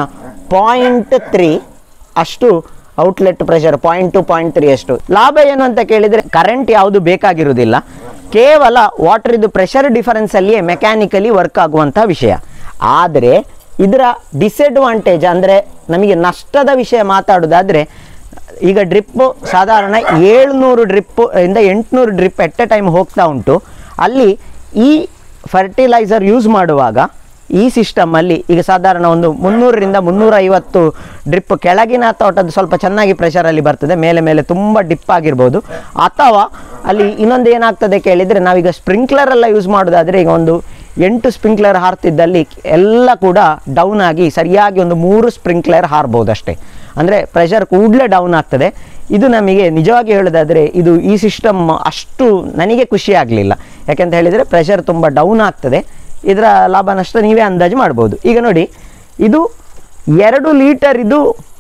0.3 ಅಷ್ಟು ಔಟ್ಲೆಟ್ ಪ್ರೆಷರ್, 0.2 0.3 ಅಷ್ಟು. ಲಾಭ ಏನು ಅಂತ ಕೇಳಿದರೆ, ಕರೆಂಟ್ ಯಾವುದು ಬೇಕಾಗಿರುವುದಿಲ್ಲ, ಕೇವಲ ವಾಟರ್ ಇದು ಪ್ರೆಷರ್ ಡಿಫರೆನ್ಸಲ್ಲಿಯೇ ಮೆಕ್ಯಾನಿಕಲಿ ವರ್ಕ್ ಆಗುವಂಥ ವಿಷಯ. ಆದರೆ ಇದರ ಡಿಸ್ಅಡ್ವಾಂಟೇಜ್ ಅಂದರೆ ನಮಗೆ ನಷ್ಟದ ವಿಷಯ ಮಾತಾಡೋದಾದರೆ, ಈಗ ಡ್ರಿಪ್ಪು ಸಾಧಾರಣ 700 ಡ್ರಿಪ್ಪು ಇಂದ 800 ಡ್ರಿಪ್ ಎಟ್ ಎ ಟೈಮ್ ಹೋಗ್ತಾ ಉಂಟು. ಅಲ್ಲಿ ಈ ಫರ್ಟಿಲೈಸರ್ ಯೂಸ್ ಮಾಡುವಾಗ ಈ ಸಿಸ್ಟಮಲ್ಲಿ ಈಗ ಸಾಧಾರಣ ಒಂದು 300ರಿಂದ 350 ಡ್ರಿಪ್ ಕೆಳಗಿನ ತೋಟದ್ದು ಸ್ವಲ್ಪ ಚೆನ್ನಾಗಿ ಪ್ರೆಷರಲ್ಲಿ ಬರ್ತದೆ, ಮೇಲೆ ತುಂಬ ಡಿಪ್ ಆಗಿರ್ಬೋದು. ಅಥವಾ ಅಲ್ಲಿ ಇನ್ನೊಂದು ಏನಾಗ್ತದೆ ಕೇಳಿದರೆ, ನಾವೀಗ ಸ್ಪ್ರಿಂಕ್ಲರೆಲ್ಲ ಯೂಸ್ ಮಾಡೋದಾದರೆ, ಈಗ ಒಂದು 8 ಸ್ಪ್ರಿಂಕ್ಲರ್ ಹಾರ್ತಿದ್ದಲ್ಲಿ ಎಲ್ಲ ಕೂಡ ಡೌನ್ ಆಗಿ ಸರಿಯಾಗಿ ಒಂದು 3 ಸ್ಪ್ರಿಂಕ್ಲರ್ ಹಾರ್ಬೋದು ಅಷ್ಟೇ, ಅಂದರೆ ಪ್ರೆಷರ್ ಕೂಡಲೇ ಡೌನ್ ಆಗ್ತದೆ. ಇದು ನಮಗೆ ನಿಜವಾಗಿ ಹೇಳೋದಾದರೆ ಇದು ಈ ಸಿಸ್ಟಮ್ ಅಷ್ಟು ನನಗೆ ಖುಷಿ ಆಗಲಿಲ್ಲ. ಯಾಕೆಂತ ಹೇಳಿದರೆ ಪ್ರೆಷರ್ ತುಂಬ ಡೌನ್ ಆಗ್ತದೆ. ಇದರ ಲಾಭ ನಷ್ಟ ನೀವೇ ಅಂದಾಜು ಮಾಡ್ಬೋದು. ಈಗ ನೋಡಿ, ಇದು 2 ಲೀಟರ್ ಇದು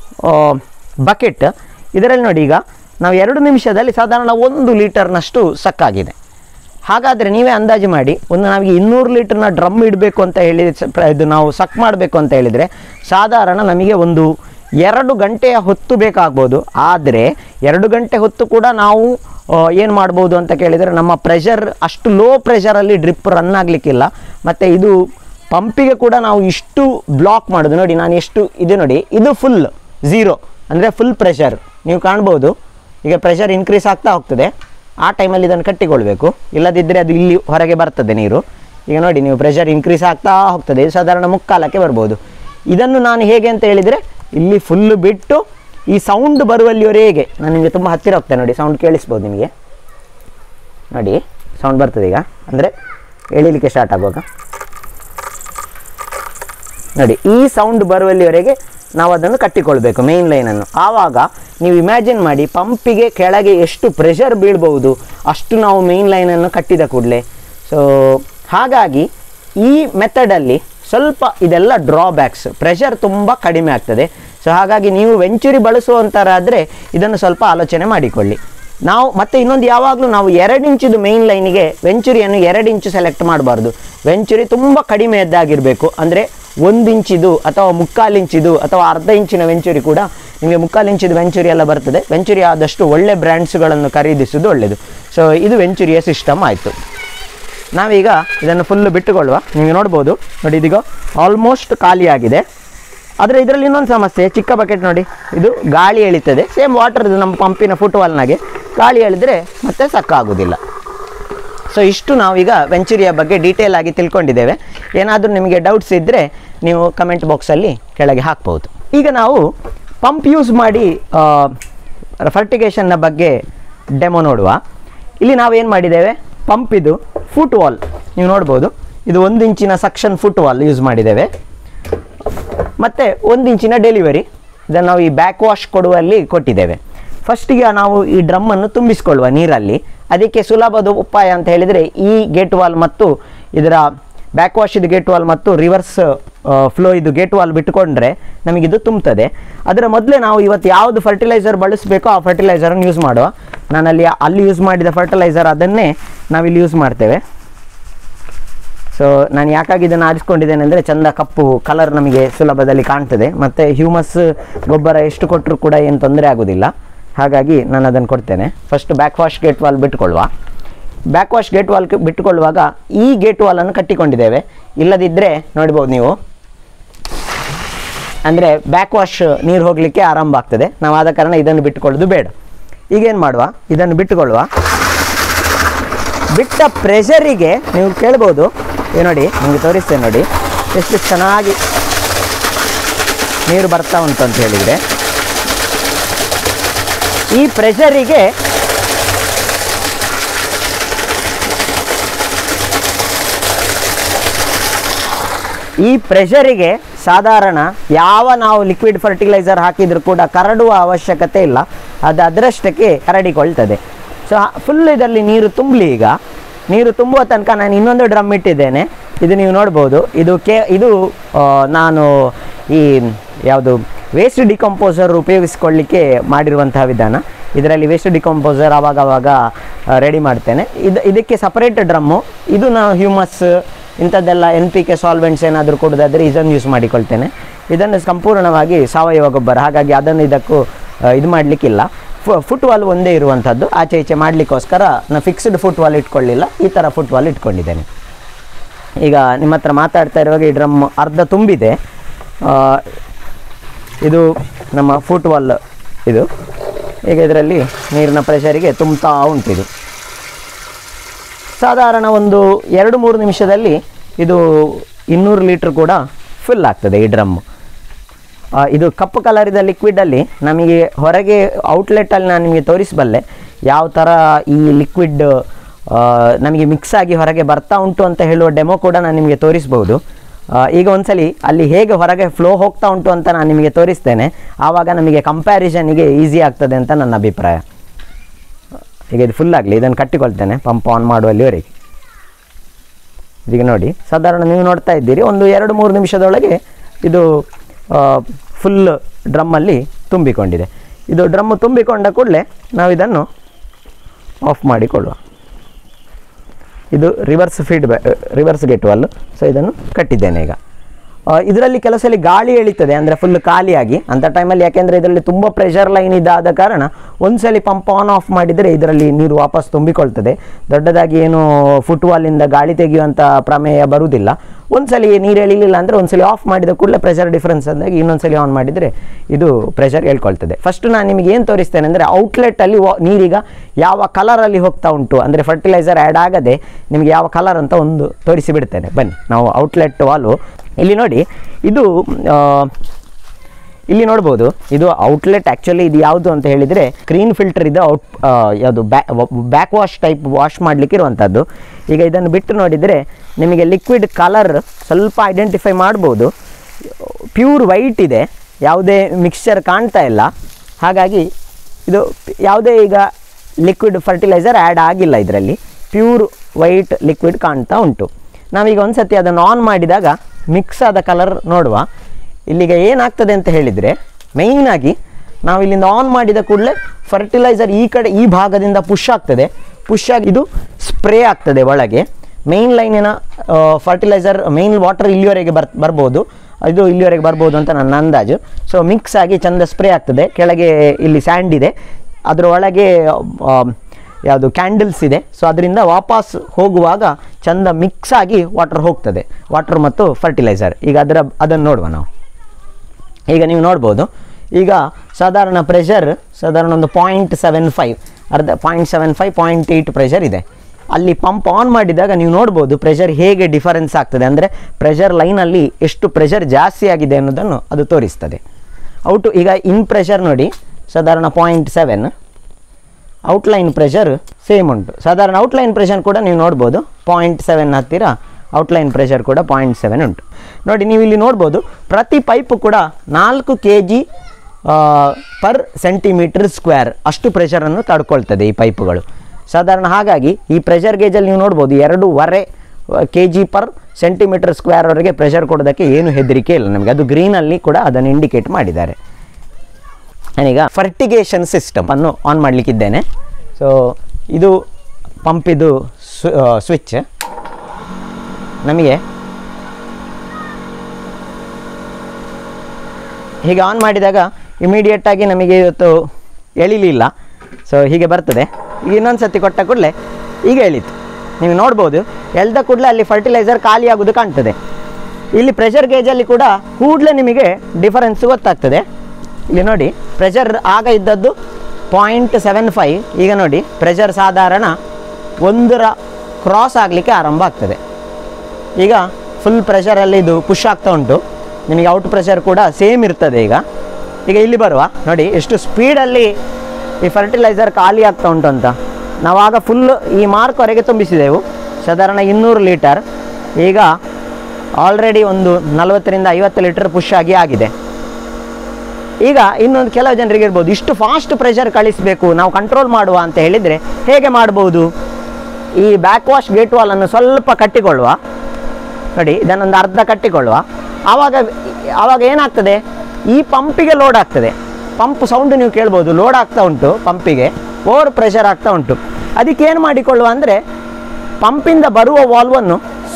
ಬಕೆಟ್. ಇದರಲ್ಲಿ ನೋಡಿ, ಈಗ ನಾವು 2 ನಿಮಿಷದಲ್ಲಿ ಸಾಧಾರಣ 1 ಲೀಟರ್ನಷ್ಟು ಸಕ್ಕಾಗಿದೆ. ಹಾಗಾದರೆ ನೀವೇ ಅಂದಾಜು ಮಾಡಿ, ಒಂದು ನಾವಿಗೆ 200 ಲೀಟರ್ನ ಡ್ರಮ್ ಇಡಬೇಕು ಅಂತ ಹೇಳಿ ಇದು ನಾವು ಸಕ್ ಮಾಡಬೇಕು ಅಂತ ಹೇಳಿದರೆ ಸಾಧಾರಣ ನಮಗೆ ಒಂದು 2 ಗಂಟೆಯ ಹೊತ್ತು ಬೇಕಾಗ್ಬೋದು. ಆದರೆ 2 ಗಂಟೆ ಹೊತ್ತು ಕೂಡ ನಾವು ಏನು ಮಾಡ್ಬೋದು ಅಂತ ಕೇಳಿದರೆ, ನಮ್ಮ ಪ್ರೆಷರ್ ಅಷ್ಟು ಲೋ ಪ್ರೆಷರಲ್ಲಿ ಡ್ರಿಪ್ ರನ್ ಆಗಲಿಕ್ಕಿಲ್ಲ. ಮತ್ತು ಇದು ಪಂಪಿಗೆ ಕೂಡ ನಾವು ಇಷ್ಟು ಬ್ಲಾಕ್ ಮಾಡೋದು ನೋಡಿ, ನಾನು ಎಷ್ಟು ಇದೆ ನೋಡಿ, ಇದು ಫುಲ್ 0 ಅಂದರೆ ಫುಲ್ ಪ್ರೆಷರ್ ನೀವು ಕಾಣ್ಬೋದು. ಈಗ ಪ್ರೆಷರ್ ಇನ್ಕ್ರೀಸ್ ಆಗ್ತಾ ಹೋಗ್ತದೆ, ಆ ಟೈಮಲ್ಲಿ ಇದನ್ನು ಕಟ್ಟಿಕೊಳ್ಬೇಕು, ಇಲ್ಲದಿದ್ದರೆ ಅದು ಇಲ್ಲಿ ಹೊರಗೆ ಬರ್ತದೆ ನೀರು. ಈಗ ನೋಡಿ, ನೀವು ಪ್ರೆಷರ್ ಇನ್ಕ್ರೀಸ್ ಆಗ್ತಾ ಹೋಗ್ತದೆ, ಇದು ಸಾಧಾರಣ 3/4ಕ್ಕೆ ಬರ್ಬೋದು. ಇದನ್ನು ನಾನು ಹೇಗೆ ಅಂತ ಹೇಳಿದರೆ, ಇಲ್ಲಿ ಫುಲ್ಲು ಬಿಟ್ಟು ಈ ಸೌಂಡ್ ಬರುವಲ್ಲಿವರೆಗೆ ನಾನು ನಿಮಗೆ ತುಂಬ ಹತ್ತಿರ ಹೋಗ್ತೇನೆ ನೋಡಿ, ಸೌಂಡ್ ಕೇಳಿಸ್ಬೋದು ನಿಮಗೆ ನೋಡಿ, ಸೌಂಡ್ ಬರ್ತದೆ ಈಗ, ಅಂದರೆ ಎಳಿಲಿಕ್ಕೆ ಸ್ಟಾರ್ಟ್ ಆಗುವಾಗ ನೋಡಿ, ಈ ಸೌಂಡ್ ಬರುವಲ್ಲಿವರೆಗೆ ನಾವು ಅದನ್ನು ಕಟ್ಟಿಕೊಳ್ಬೇಕು ಮೇನ್ ಲೈನನ್ನು. ಆವಾಗ ನೀವು ಇಮ್ಯಾಜಿನ್ ಮಾಡಿ ಪಂಪಿಗೆ ಕೆಳಗೆ ಎಷ್ಟು ಪ್ರೆಷರ್ ಬೀಳ್ಬೋದು ಅಷ್ಟು ನಾವು ಮೇನ್ ಲೈನನ್ನು ಕಟ್ಟಿದ ಕೂಡಲೇ. ಸೊ ಹಾಗಾಗಿ ಈ ಮೆಥಡಲ್ಲಿ ಸ್ವಲ್ಪ ಇದೆಲ್ಲ ಡ್ರಾಬ್ಯಾಕ್ಸ್, ಪ್ರೆಷರ್ ತುಂಬ ಕಡಿಮೆ ಆಗ್ತದೆ. ಸೊ ಹಾಗಾಗಿ ನೀವು ವೆಂಚುರಿ ಬಳಸುವಂಥರಾದರೆ ಇದನ್ನು ಸ್ವಲ್ಪ ಆಲೋಚನೆ ಮಾಡಿಕೊಳ್ಳಿ. ನಾವು ಮತ್ತೆ ಇನ್ನೊಂದು, ಯಾವಾಗಲೂ ನಾವು 2 ಇಂಚಿದು ಮೇನ್ ಲೈನಿಗೆ ವೆಂಚುರಿಯನ್ನು 2 ಇಂಚು ಸೆಲೆಕ್ಟ್ ಮಾಡಬಾರ್ದು. ವೆಂಚುರಿ ತುಂಬ ಕಡಿಮೆಯದ್ದಾಗಿರಬೇಕು. ಅಂದರೆ 1 ಇಂಚಿದು ಅಥವಾ 3/4 ಇಂಚಿದು ಅಥವಾ ಅರ್ಧ ಇಂಚಿನ ವೆಂಚುರಿ ಕೂಡ, ನಿಮಗೆ 3/4 ಇಂಚಿದು ವೆಂಚುರಿ ಎಲ್ಲ ಬರ್ತದೆ. ವೆಂಚುರಿ ಆದಷ್ಟು ಒಳ್ಳೆ ಬ್ರ್ಯಾಂಡ್ಸ್ಗಳನ್ನು ಖರೀದಿಸೋದು ಒಳ್ಳೆಯದು. ಸೊ ಇದು ವೆಂಚುರಿಯ ಸಿಸ್ಟಮ್ ಆಯಿತು. ನಾವೀಗ ಇದನ್ನು ಫುಲ್ಲು ಬಿಟ್ಟುಕೊಳ್ಳುವ. ನೀವು ನೋಡ್ಬೋದು ನೋಡಿ, ಇದೀಗ ಆಲ್ಮೋಸ್ಟ್ ಖಾಲಿಯಾಗಿದೆ. ಆದರೆ ಇದರಲ್ಲಿ ಇನ್ನೊಂದು ಸಮಸ್ಯೆ, ಚಿಕ್ಕ ಬಕೆಟ್ ನೋಡಿ, ಇದು ಗಾಳಿ ಎಳಿತದೆ. ಸೇಮ್ ವಾಟರ್ದು ನಮ್ಮ ಪಂಪಿನ ಫುಟ್ವಾಲ್ನಾಗೆ ಗಾಳಿ ಎಳೆದ್ರೆ ಮತ್ತೆ ಸಾಕಾಗೋದಿಲ್ಲ. ಸೊ ಇಷ್ಟು ನಾವೀಗ ವೆಂಚುರಿಯ ಬಗ್ಗೆ ಡೀಟೇಲ್ ಆಗಿ ತಿಳ್ಕೊಂಡಿದ್ದೇವೆ. ಏನಾದರೂ ನಿಮಗೆ ಡೌಟ್ಸ್ ಇದ್ದರೆ ನೀವು ಕಮೆಂಟ್ ಬಾಕ್ಸಲ್ಲಿ ಕೆಳಗೆ ಹಾಕ್ಬೋದು. ಈಗ ನಾವು ಪಂಪ್ ಯೂಸ್ ಮಾಡಿ ಫರ್ಟಿಗೇಷನ್ನ ಬಗ್ಗೆ ಡೆಮೋ ನೋಡುವ. ಇಲ್ಲಿ ನಾವೇನು ಮಾಡಿದ್ದೇವೆ, ಪಂಪಿದು ಫುಟ್ ವಾಲ್ ನೀವು ನೋಡ್ಬೋದು. ಇದು 1 ಇಂಚಿನ ಸಕ್ಷನ್ ಫುಟ್ ವಾಲ್ ಯೂಸ್ ಮಾಡಿದ್ದೇವೆ. ಮತ್ತು 1 ಇಂಚಿನ ಡೆಲಿವರಿ, ಇದನ್ನು ನಾವು ಈ ಬ್ಯಾಕ್ ವಾಶ್ ಕೊಡುವಲ್ಲಿ ಕೊಟ್ಟಿದ್ದೇವೆ. ಫಸ್ಟಿಗೆ ನಾವು ಈ ಡ್ರಮ್ಮನ್ನು ತುಂಬಿಸಿಕೊಳ್ಳುವ ನೀರಲ್ಲಿ. ಅದಕ್ಕೆ ಸುಲಭದ ಉಪಾಯ ಅಂತ ಹೇಳಿದರೆ ಈ ಗೇಟ್ ವಾಲ್ ಮತ್ತು ಇದರ ಬ್ಯಾಕ್ ವಾಶ್ ಇದು ಗೇಟ್ ವಾಲ್ ಮತ್ತು ರಿವರ್ಸ್ ಫ್ಲೋ ಇದು ಗೇಟ್ ವಾಲ್ ಬಿಟ್ಟುಕೊಂಡ್ರೆ ನಮಗಿದು ತುಂಬುತ್ತದೆ. ಅದರ ಮೊದಲೇ ನಾವು ಇವತ್ತು ಯಾವುದು ಫರ್ಟಿಲೈಸರ್ ಬಳಸಬೇಕೋ ಆ ಫರ್ಟಿಲೈಸರನ್ನು ಯೂಸ್ ಮಾಡುವ. ಅಲ್ಲಿ ಯೂಸ್ ಮಾಡಿದ ಫರ್ಟಿಲೈಸರ್ ಅದನ್ನೇ ನಾವಿಲ್ಲಿ ಯೂಸ್ ಮಾಡ್ತೇವೆ. ಸೊ ನಾನು ಯಾಕಾಗಿ ಇದನ್ನು ಆರಿಸ್ಕೊಂಡಿದ್ದೇನೆ ಅಂದರೆ ಚೆಂದ ಕಪ್ಪು ಕಲರ್ ನಮಗೆ ಸುಲಭದಲ್ಲಿ ಕಾಣ್ತದೆ, ಮತ್ತು ಹ್ಯೂಮಸ್ ಗೊಬ್ಬರ ಎಷ್ಟು ಕೊಟ್ಟರೂ ಕೂಡ ಏನು ತೊಂದರೆ ಆಗೋದಿಲ್ಲ. ಹಾಗಾಗಿ ನಾನು ಅದನ್ನು ಕೊಡ್ತೇನೆ. First back wash gate valve ಬಿಟ್ಟುಕೊಳ್ಳುವ. ಬ್ಯಾಕ್ ವಾಶ್ ಗೇಟ್ ವಾಲ್ ಬಿಟ್ಟುಕೊಳ್ಳುವಾಗ ಈ ಗೇಟ್ ವಾಲನ್ನು ಕಟ್ಟಿಕೊಂಡಿದ್ದೇವೆ. ಇಲ್ಲದಿದ್ದರೆ ನೋಡ್ಬೋದು ನೀವು, ಅಂದರೆ ಬ್ಯಾಕ್ ವಾಶ್ ನೀರು ಹೋಗಲಿಕ್ಕೆ ಆರಂಭ ಆಗ್ತದೆ. ನಾವು ಆದ ಕಾರಣ ಇದನ್ನು ಬಿಟ್ಟುಕೊಳ್ಳೋದು ಬೇಡ. ಈಗೇನು ಮಾಡುವ, ಇದನ್ನು ಬಿಟ್ಟುಕೊಳ್ಳುವ. ಬಿಟ್ಟ ಪ್ರೆಷರಿಗೆ ನೀವು ಕೇಳ್ಬೋದು, ನೋಡಿ ನಿಮಗೆ ತೋರಿಸ್ತೇನೆ ನೋಡಿ ಎಷ್ಟು ಚೆನ್ನಾಗಿ ನೀರು ಬರ್ತಾ ಉಂಟು ಅಂತ ಹೇಳಿದರೆ. ಈ ಪ್ರೆಷರಿಗೆ ಸಾಧಾರಣ ಯಾವ ನಾವು ಲಿಕ್ವಿಡ್ ಫರ್ಟಿಲೈಸರ್ ಹಾಕಿದರೂ ಕೂಡ ಕರಡುವ ಅವಶ್ಯಕತೆ ಇಲ್ಲ. ಅದು ಅದರಷ್ಟಕ್ಕೆ ಕರಡಿಕೊಳ್ತದೆ. ಸೊ ಫುಲ್ ಇದರಲ್ಲಿ ನೀರು ತುಂಬಲಿ. ಈಗ ನೀರು ತುಂಬುವ ತನಕ ನಾನು ಇನ್ನೊಂದು ಡ್ರಮ್ ಇಟ್ಟಿದ್ದೇನೆ. ಇದು ನೀವು ನೋಡ್ಬೋದು. ಇದು ನಾನು ಈ ಯಾವುದು ವೇಸ್ಟ್ ಡಿಕಂಪೋಸರ್ ಉಪಯೋಗಿಸ್ಕೊಳ್ಳಿಕ್ಕೆ ಮಾಡಿರುವಂತಹ ವಿಧಾನ. ಇದರಲ್ಲಿ ವೇಸ್ಟ್ ಡಿಕಂಪೋಸರ್ ಆವಾಗ ರೆಡಿ ಮಾಡ್ತೇನೆ. ಇದಕ್ಕೆ ಸಪರೇಟ್ ಡ್ರಮ್ಮು. ಇದು ನಾವು ಹ್ಯೂಮಸ್ ಇಂಥದ್ದೆಲ್ಲ NPK ಸಾಲ್ವೆಂಟ್ಸ್ ಏನಾದರೂ ಕೊಡೋದಾದರೆ ಇದನ್ನು ಯೂಸ್ ಮಾಡಿಕೊಳ್ತೇನೆ. ಇದನ್ನು ಸಂಪೂರ್ಣವಾಗಿ ಸಾವಯವ ಗೊಬ್ಬರ, ಹಾಗಾಗಿ ಅದನ್ನು ಇದಕ್ಕೂ ಇದು ಮಾಡಲಿಕ್ಕಿಲ್ಲ. ಫುಟ್ ವಾಲ್ ಒಂದೇ ಇರುವಂಥದ್ದು. ಆಚೆ ಈಚೆ ಮಾಡಲಿಕ್ಕೋಸ್ಕರ ನಾನು ಫಿಕ್ಸ್ಡ್ ಫುಟ್ ವಾಲ್ ಇಟ್ಕೊಳ್ಳಿಲ್ಲ, ಈ ಥರ ಫುಟ್ ವಾಲ್ ಇಟ್ಕೊಂಡಿದ್ದೇನೆ. ಈಗ ನಿಮ್ಮ ಹತ್ರ ಮಾತಾಡ್ತಾ ಇರುವಾಗ ಈ ಡ್ರಮ್ ಅರ್ಧ ತುಂಬಿದೆ. ಇದು ನಮ್ಮ ಫುಟ್ ವಾಲ್. ಇದು ಈಗ ಇದರಲ್ಲಿ ನೀರಿನ ಪ್ರೆಷರಿಗೆ ತುಂಬ್ತಾ ಉಂಟಿದು. ಸಾಧಾರಣ ಒಂದು 2-3 ನಿಮಿಷದಲ್ಲಿ ಇದು 200 ಲೀಟ್ರ್ ಕೂಡ ಫುಲ್ ಆಗ್ತದೆ ಈ ಡ್ರಮ್ಮು. ಇದು ಕಪ್ಪು ಕಲರಿದ ಲಿಕ್ವಿಡಲ್ಲಿ ನಮಗೆ ಹೊರಗೆ ಔಟ್ಲೆಟಲ್ಲಿ ನಾನು ನಿಮಗೆ ತೋರಿಸಬಲ್ಲೆ ಯಾವ ಥರ ಈ ಲಿಕ್ವಿಡ್ ನಮಗೆ ಮಿಕ್ಸ್ ಆಗಿ ಹೊರಗೆ ಬರ್ತಾ ಉಂಟು ಅಂತ ಹೇಳುವ ಡೆಮೋ ಕೂಡ ನಾನು ನಿಮಗೆ ತೋರಿಸ್ಬೋದು. ಈಗ ಒಂದ್ಸಲಿ ಅಲ್ಲಿ ಹೇಗೆ ಹೊರಗೆ ಫ್ಲೋ ಹೋಗ್ತಾ ಉಂಟು ಅಂತ ನಾನು ನಿಮಗೆ ತೋರಿಸ್ತೇನೆ. ಆವಾಗ ನಮಗೆ ಕಂಪ್ಯಾರಿಸನ್ನಿಗೆ ಈಸಿ ಆಗ್ತದೆ ಅಂತ ನನ್ನ ಅಭಿಪ್ರಾಯ. ಈಗ ಇದು ಫುಲ್ ಆಗಲಿ, ಇದನ್ನು ಕಟ್ಟಿಕೊಳ್ತೇನೆ ಪಂಪ್ ಆನ್ ಮಾಡುವಲ್ಲಿವರೆಗೆ. ಈಗ ನೋಡಿ, ಸಾಧಾರಣ ನೀವು ನೋಡ್ತಾ ಇದ್ದೀರಿ, ಒಂದು 2-3 ನಿಮಿಷದೊಳಗೆ ಇದು ಫುಲ್ ಡ್ರಮ್ಮಲ್ಲಿ ತುಂಬಿಕೊಂಡಿದೆ. ಇದು ಡ್ರಮ್ಮು ತುಂಬಿಕೊಂಡ ಕೂಡಲೇ ನಾವು ಇದನ್ನು ಆಫ್ ಮಾಡಿಕೊಳ್ಳುವ. ಇದು ರಿವರ್ಸ್ ಗೇಟ್ ವಾಲ್. ಸೊ ಇದನ್ನು ಕಟ್ಟಿದ್ದೇನೆ. ಈಗ ಇದರಲ್ಲಿ ಕೆಲವು ಸಲ ಗಾಳಿ ಎಳಿತದೆ, ಅಂದರೆ ಫುಲ್ ಖಾಲಿಯಾಗಿ ಅಂಥ ಟೈಮಲ್ಲಿ. ಯಾಕೆಂದರೆ ಇದರಲ್ಲಿ ತುಂಬ ಪ್ರೆಷರ್ ಲೈನ್ ಇದಾದ ಕಾರಣ ಒಂದ್ಸಲಿ ಪಂಪ್ ಆನ್ ಆಫ್ ಮಾಡಿದರೆ ಇದರಲ್ಲಿ ನೀರು ವಾಪಸ್ ತುಂಬಿಕೊಳ್ತದೆ. ದೊಡ್ಡದಾಗಿ ಏನು ಫುಟ್ ವಾಲಿಂದ ಗಾಳಿ ತೆಗೆಯುವಂಥ ಪ್ರಮೇಯ ಬರುವುದಿಲ್ಲ. ಒಂದ್ಸಲಿ ನೀರು ಎಳಿಲಿಲ್ಲ ಅಂದರೆ ಒಂದ್ಸಲಿ ಆಫ್ ಮಾಡಿದ ಕೂಡಲೇ ಪ್ರೆಷರ್ ಡಿಫ್ರೆನ್ಸ್ ಅಂದಾಗಿ ಇನ್ನೊಂದ್ಸಲಿ ಆನ್ ಮಾಡಿದರೆ ಇದು ಪ್ರೆಷರ್ ಹೇಳ್ಕೊಳ್ತದೆ. ಫಸ್ಟ್ ನಾನು ನಿಮಗೆ ಏನು ತೋರಿಸ್ತೇನೆ ಅಂದರೆ ಔಟ್ಲೆಟಲ್ಲಿ ನೀರೀಗ ಯಾವ ಕಲರಲ್ಲಿ ಹೋಗ್ತಾ ಉಂಟು, ಅಂದರೆ ಫರ್ಟಿಲೈಸರ್ ಆ್ಯಡ್ ಆಗದೆ ನಿಮಗೆ ಯಾವ ಕಲರ್ ಅಂತ ಒಂದು ತೋರಿಸಿಬಿಡ್ತೇನೆ. ಬನ್ನಿ ನಾವು ಔಟ್ಲೆಟ್ ವಾಲು ಇಲ್ಲಿ ನೋಡಿ. ಇದು ಇಲ್ಲಿ ನೋಡ್ಬೋದು, ಇದು ಔಟ್ಲೆಟ್. ಆ್ಯಕ್ಚುಲಿ ಇದು ಯಾವುದು ಅಂತ ಹೇಳಿದರೆ ಸ್ಕ್ರೀನ್ ಫಿಲ್ಟರ್ ಇದು ಯಾವುದು ಬ್ಯಾಕ್ ವಾಶ್ ಟೈಪ್ ವಾಶ್ ಮಾಡಲಿಕ್ಕೆ ಇರುವಂಥದ್ದು. ಈಗ ಇದನ್ನು ಬಿಟ್ಟು ನೋಡಿದರೆ ನಿಮಗೆ ಲಿಕ್ವಿಡ್ ಕಲರ್ ಸ್ವಲ್ಪ ಐಡೆಂಟಿಫೈ ಮಾಡ್ಬೋದು. ಪ್ಯೂರ್ ವೈಟ್ ಇದೆ, ಯಾವುದೇ ಮಿಕ್ಸ್ಚರ್ ಕಾಣ್ತಾ ಇಲ್ಲ. ಹಾಗಾಗಿ ಇದು ಯಾವುದೇ ಈಗ ಲಿಕ್ವಿಡ್ ಫರ್ಟಿಲೈಸರ್ ಆ್ಯಡ್ ಆಗಿಲ್ಲ, ಇದರಲ್ಲಿ ಪ್ಯೂರ್ ವೈಟ್ ಲಿಕ್ವಿಡ್ ಕಾಣ್ತಾ ಉಂಟು. ನಾವೀಗ ಒಂದು ಸತಿ ಅದನ್ನು ಆನ್ ಮಾಡಿದಾಗ ಮಿಕ್ಸ್ ಆದ ಕಲರ್ ನೋಡುವ. ಇಲ್ಲಿಗೆ ಏನಾಗ್ತದೆ ಅಂತ ಹೇಳಿದರೆ, ಮೇಯ್ನಾಗಿ ನಾವು ಇಲ್ಲಿಂದ ಆನ್ ಮಾಡಿದ ಕೂಡಲೇ ಫರ್ಟಿಲೈಸರ್ ಈ ಕಡೆ ಈ ಭಾಗದಿಂದ ಪುಷ್ ಆಗ್ತದೆ. ಪುಷ್ ಆಗಿ ಇದು ಸ್ಪ್ರೇ ಆಗ್ತದೆ ಒಳಗೆ. ಮೇಯ್ನ್ ಲೈನಿನ ಫರ್ಟಿಲೈಸರ್ ಮೇಯ್ನ್ ವಾಟರ್ ಇಲ್ಲಿವರೆಗೆ ಬರ್ಬೋದು, ಇದು ಇಲ್ಲಿವರೆಗೆ ಬರ್ಬೋದು ಅಂತ ನನ್ನ ಅಂದಾಜು. ಸೊ ಮಿಕ್ಸ್ ಆಗಿ ಚಂದ ಸ್ಪ್ರೇ ಆಗ್ತದೆ. ಕೆಳಗೆ ಇಲ್ಲಿ ಸ್ಯಾಂಡ್ ಇದೆ, ಅದರ ಒಳಗೆ ಯಾವುದು ಕ್ಯಾಂಡಲ್ಸ್ ಇದೆ. ಸೊ ಅದರಿಂದ ವಾಪಸ್ ಹೋಗುವಾಗ ಚಂದ ಮಿಕ್ಸ್ ಆಗಿ ವಾಟರ್ ಹೋಗ್ತದೆ, ವಾಟರ್ ಮತ್ತು ಫರ್ಟಿಲೈಸರ್. ಈಗ ಅದನ್ನು ನೋಡುವ ನಾವು. ಈಗ ನೀವು ನೋಡ್ಬೋದು, ಈಗ ಸಾಧಾರಣ ಪ್ರೆಷರ್ ಸಾಧಾರಣ ಒಂದು 0.75 0.75 0.8 ಪ್ರೆಷರ್ ಇದೆ. ಅಲ್ಲಿ ಪಂಪ್ ಆನ್ ಮಾಡಿದಾಗ ನೀವು ನೋಡ್ಬೋದು ಪ್ರೆಷರ್ ಹೇಗೆ ಡಿಫರೆನ್ಸ್ ಆಗ್ತದೆ, ಅಂದರೆ ಪ್ರೆಷರ್ ಲೈನಲ್ಲಿ ಎಷ್ಟು ಪ್ರೆಷರ್ ಜಾಸ್ತಿ ಆಗಿದೆ ಅನ್ನೋದನ್ನು ಅದು ತೋರಿಸ್ತದೆ. ಈಗ ಇನ್ ಪ್ರೆಷರ್ ನೋಡಿ ಸಾಧಾರಣ 0.7, ಔಟ್ಲೈನ್ ಪ್ರೆಷರ್ ಸೇಮ್ ಉಂಟು. ಸಾಧಾರಣ ಔಟ್ಲೈನ್ ಪ್ರೆಷರ್ ಕೂಡ ನೀವು ನೋಡ್ಬೋದು 0.7 ಹತ್ತಿರ ಔಟ್ಲೈನ್ ಪ್ರೆಷರ್ ಕೂಡ 0.7 ಉಂಟು. ನೋಡಿ ನೀವು ಇಲ್ಲಿ ನೋಡ್ಬೋದು, ಪ್ರತಿ ಪೈಪು ಕೂಡ 4 kg ಪರ್ ಸೆಂಟಿಮೀಟರ್ ಸ್ಕ್ವೇರ್ ಅಷ್ಟು ಪ್ರೆಷರನ್ನು ತಡ್ಕೊಳ್ತದೆ ಈ ಪೈಪುಗಳು ಸಾಧಾರಣ. ಹಾಗಾಗಿ ಈ ಪ್ರೆಷರ್ ಗೇಜಲ್ಲಿ ನೀವು ನೋಡ್ಬೋದು 2.5 kg ಪರ್ ಸೆಂಟಿಮೀಟರ್ ಸ್ಕ್ವೇರ್ವರೆಗೆ ಪ್ರೆಷರ್ ಕೊಡೋದಕ್ಕೆ ಏನು ಹೆದರಿಕೆ ಇಲ್ಲ ನಮಗೆ. ಅದು ಗ್ರೀನಲ್ಲಿ ಕೂಡ ಅದನ್ನು ಇಂಡಿಕೇಟ್ ಮಾಡಿದ್ದಾರೆ. ನಾನೀಗ ಫರ್ಟಿಗೇಷನ್ ಸಿಸ್ಟಮ್ ಅನ್ನು ಆನ್ ಮಾಡಲಿಕ್ಕಿದ್ದೇನೆ. ಸೊ ಇದು ಪಂಪಿದು ಸ್ವಿಚ್. ನಮಗೆ ಹೀಗೆ ಆನ್ ಮಾಡಿದಾಗ ಇಮಿಡಿಯೇಟಾಗಿ ನಮಗೆ ಇವತ್ತು ಎಳಿಲಿಲ್ಲ. ಸೊ ಹೀಗೆ ಬರ್ತದೆ. ಈಗ ಇನ್ನೊಂದು ಸತಿ ಕೊಟ್ಟ ಕೂಡಲೇ ಈಗ ಎಳೀತು. ನೀವು ನೋಡ್ಬೋದು, ಎಳ್ದ ಕೂಡಲೇ ಅಲ್ಲಿ ಫರ್ಟಿಲೈಸರ್ ಖಾಲಿ ಆಗೋದು ಕಾಣ್ತದೆ. ಇಲ್ಲಿ ಪ್ರೆಷರ್ ಗೇಜಲ್ಲಿ ಕೂಡ ಕೂಡಲೇ ನಿಮಗೆ ಡಿಫರೆನ್ಸ್ ಗೊತ್ತಾಗ್ತದೆ. ಇಲ್ಲಿ ನೋಡಿ, ಪ್ರೆಷರ್ ಆಗ ಇದ್ದದ್ದು 0.75, ಈಗ ನೋಡಿ ಪ್ರೆಷರ್ ಸಾಧಾರಣ 1ರ ಕ್ರಾಸ್ ಆಗಲಿಕ್ಕೆ ಆರಂಭ ಆಗ್ತದೆ. ಈಗ ಫುಲ್ ಪ್ರೆಷರಲ್ಲಿ ಇದು ಪುಷ್ ಆಗ್ತಾ ಉಂಟು. ನಿಮಗೆ ಔಟ್ ಪ್ರೆಷರ್ ಕೂಡ ಸೇಮ್ ಇರ್ತದೆ. ಈಗ ಇಲ್ಲಿ ಬರುವ ನೋಡಿ ಎಷ್ಟು ಸ್ಪೀಡಲ್ಲಿ ಈ ಫರ್ಟಿಲೈಸರ್ ಖಾಲಿ ಆಗ್ತಾ ಉಂಟು ಅಂತ. ನಾವಾಗ ಫುಲ್ ಈ ಮಾರ್ಕ್ವರೆಗೆ ತುಂಬಿಸಿದೆವು, ಸಾಧಾರಣ 200 ಲೀಟರ್. ಈಗ ಆಲ್ರೆಡಿ ಒಂದು 40ರಿಂದ 50 ಲೀಟರ್ ಪುಷ್ ಆಗಿದೆ. ಈಗ ಇನ್ನೊಂದು ಕೆಲವು ಜನರಿಗೆ ಇರ್ಬೋದು, ಇಷ್ಟು ಫಾಸ್ಟ್ ಪ್ರೆಷರ್ ಕಳಿಸಬೇಕು ನಾವು ಕಂಟ್ರೋಲ್ ಮಾಡುವ ಅಂತ ಹೇಳಿದರೆ ಹೇಗೆ ಮಾಡ್ಬೋದು? ಈ ಬ್ಯಾಕ್ ವಾಶ್ ಗೇಟ್ ವಾಲನ್ನು ಸ್ವಲ್ಪ ಕಟ್ಟಿಕೊಳ್ಳುವ. ನೋಡಿ, ಇದನ್ನೊಂದು ಅರ್ಧ ಕಟ್ಟಿಕೊಳ್ಳುವ. ಆವಾಗ ಏನಾಗ್ತದೆ, ಈ ಪಂಪಿಗೆ ಲೋಡ್ ಆಗ್ತದೆ. ಪಂಪ್ ಸೌಂಡ್ ನೀವು ಕೇಳ್ಬೋದು, ಲೋಡ್ ಆಗ್ತಾ ಉಂಟು, ಪಂಪಿಗೆ ಓವರ್ ಪ್ರೆಷರ್ ಆಗ್ತಾ ಉಂಟು. ಅದಕ್ಕೆ ಏನು ಮಾಡಿಕೊಳ್ಳುವ ಅಂದರೆ, ಪಂಪಿಂದ ಬರುವ ವಾಲ್ವನ್ನು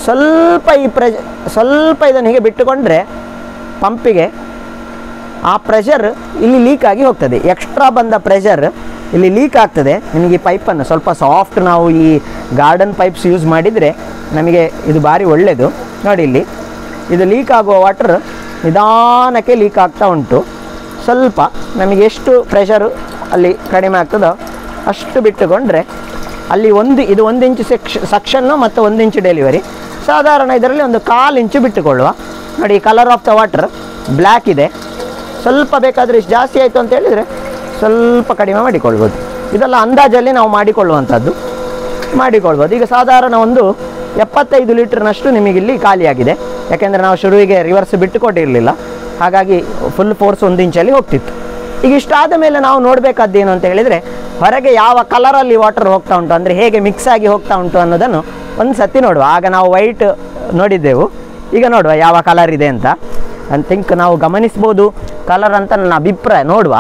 ಸ್ವಲ್ಪ ಇದನ್ನು ಹೀಗೆ ಬಿಟ್ಟುಕೊಂಡ್ರೆ ಪಂಪಿಗೆ ಆ ಪ್ರೆಷರ್ ಇಲ್ಲಿ ಲೀಕ್ ಆಗಿ ಹೋಗ್ತದೆ. ಎಕ್ಸ್ಟ್ರಾ ಬಂದ ಪ್ರೆಷರ್ ಇಲ್ಲಿ ಲೀಕ್ ಆಗ್ತದೆ. ನಿಮಗೆ ಈ ಪೈಪನ್ನು ಸ್ವಲ್ಪ ಸಾಫ್ಟ್, ನಾವು ಈ ಗಾರ್ಡನ್ ಪೈಪ್ಸ್ ಯೂಸ್ ಮಾಡಿದರೆ ನಮಗೆ ಇದು ಭಾರಿ ಒಳ್ಳೆಯದು. ನೋಡಿ, ಇಲ್ಲಿ ಇದು ಲೀಕ್ ಆಗುವ ವಾಟರ್ ನಿಧಾನಕ್ಕೆ ಲೀಕ್ ಆಗ್ತಾ ಉಂಟು. ಸ್ವಲ್ಪ ನಮಗೆ ಎಷ್ಟು ಪ್ರೆಷರು ಅಲ್ಲಿ ಕಡಿಮೆ ಆಗ್ತದೋ ಅಷ್ಟು ಬಿಟ್ಟುಕೊಂಡ್ರೆ ಅಲ್ಲಿ ಇದು 1 ಇಂಚು ಸಕ್ಷನ್ನು ಮತ್ತು 1 ಇಂಚು ಡೆಲಿವರಿ. ಸಾಧಾರಣ ಇದರಲ್ಲಿ ಒಂದು 1/4 ಇಂಚು ಬಿಟ್ಟುಕೊಳ್ಳುವ. ನೋಡಿ, colour of the water black ಇದೆ. ಸ್ವಲ್ಪ ಬೇಕಾದರೆ ಇಷ್ಟು ಜಾಸ್ತಿ ಆಯಿತು ಅಂತ ಹೇಳಿದರೆ ಸ್ವಲ್ಪ ಕಡಿಮೆ ಮಾಡಿಕೊಳ್ಬೋದು. ಇದೆಲ್ಲ ಅಂದಾಜಲ್ಲಿ ನಾವು ಮಾಡಿಕೊಳ್ಳುವಂಥದ್ದು, ಮಾಡಿಕೊಳ್ಬೋದು. ಈಗ ಸಾಧಾರಣ ಒಂದು 75 ಲೀಟರ್ನಷ್ಟು ನಿಮಗಿಲ್ಲಿ ಖಾಲಿಯಾಗಿದೆ. ಯಾಕೆಂದರೆ ನಾವು ಶುರುವಿಗೆ ರಿವರ್ಸ್ ಬಿಟ್ಟುಕೊಟ್ಟಿರಲಿಲ್ಲ, ಹಾಗಾಗಿ ಫುಲ್ ಫೋರ್ಸ್ 1 ಇಂಚಲ್ಲಿ ಹೋಗ್ತಿತ್ತು. ಈಗ ಇಷ್ಟಾದ ಮೇಲೆ ನಾವು ನೋಡಬೇಕಾದ್ದೇನು ಅಂತ ಹೇಳಿದರೆ, ಹೊರಗೆ ಯಾವ ಕಲರಲ್ಲಿ ವಾಟರ್ ಹೋಗ್ತಾ ಉಂಟು, ಅಂದರೆ ಹೇಗೆ ಮಿಕ್ಸ್ ಆಗಿ ಹೋಗ್ತಾ ಉಂಟು ಅನ್ನೋದನ್ನು ಒಂದು ಸತಿ ನೋಡುವ. ಆಗ ನಾವು ವೈಟ್ ನೋಡಿದ್ದೆವು, ಈಗ ನೋಡುವ ಯಾವ ಕಲರ್ ಇದೆ ಅಂತ. ಐ ಥಿಂಕ್ ನಾವು ಗಮನಿಸ್ಬೋದು ಕಲರ್ ಅಂತ ನನ್ನ ಅಭಿಪ್ರಾಯ. ನೋಡುವ,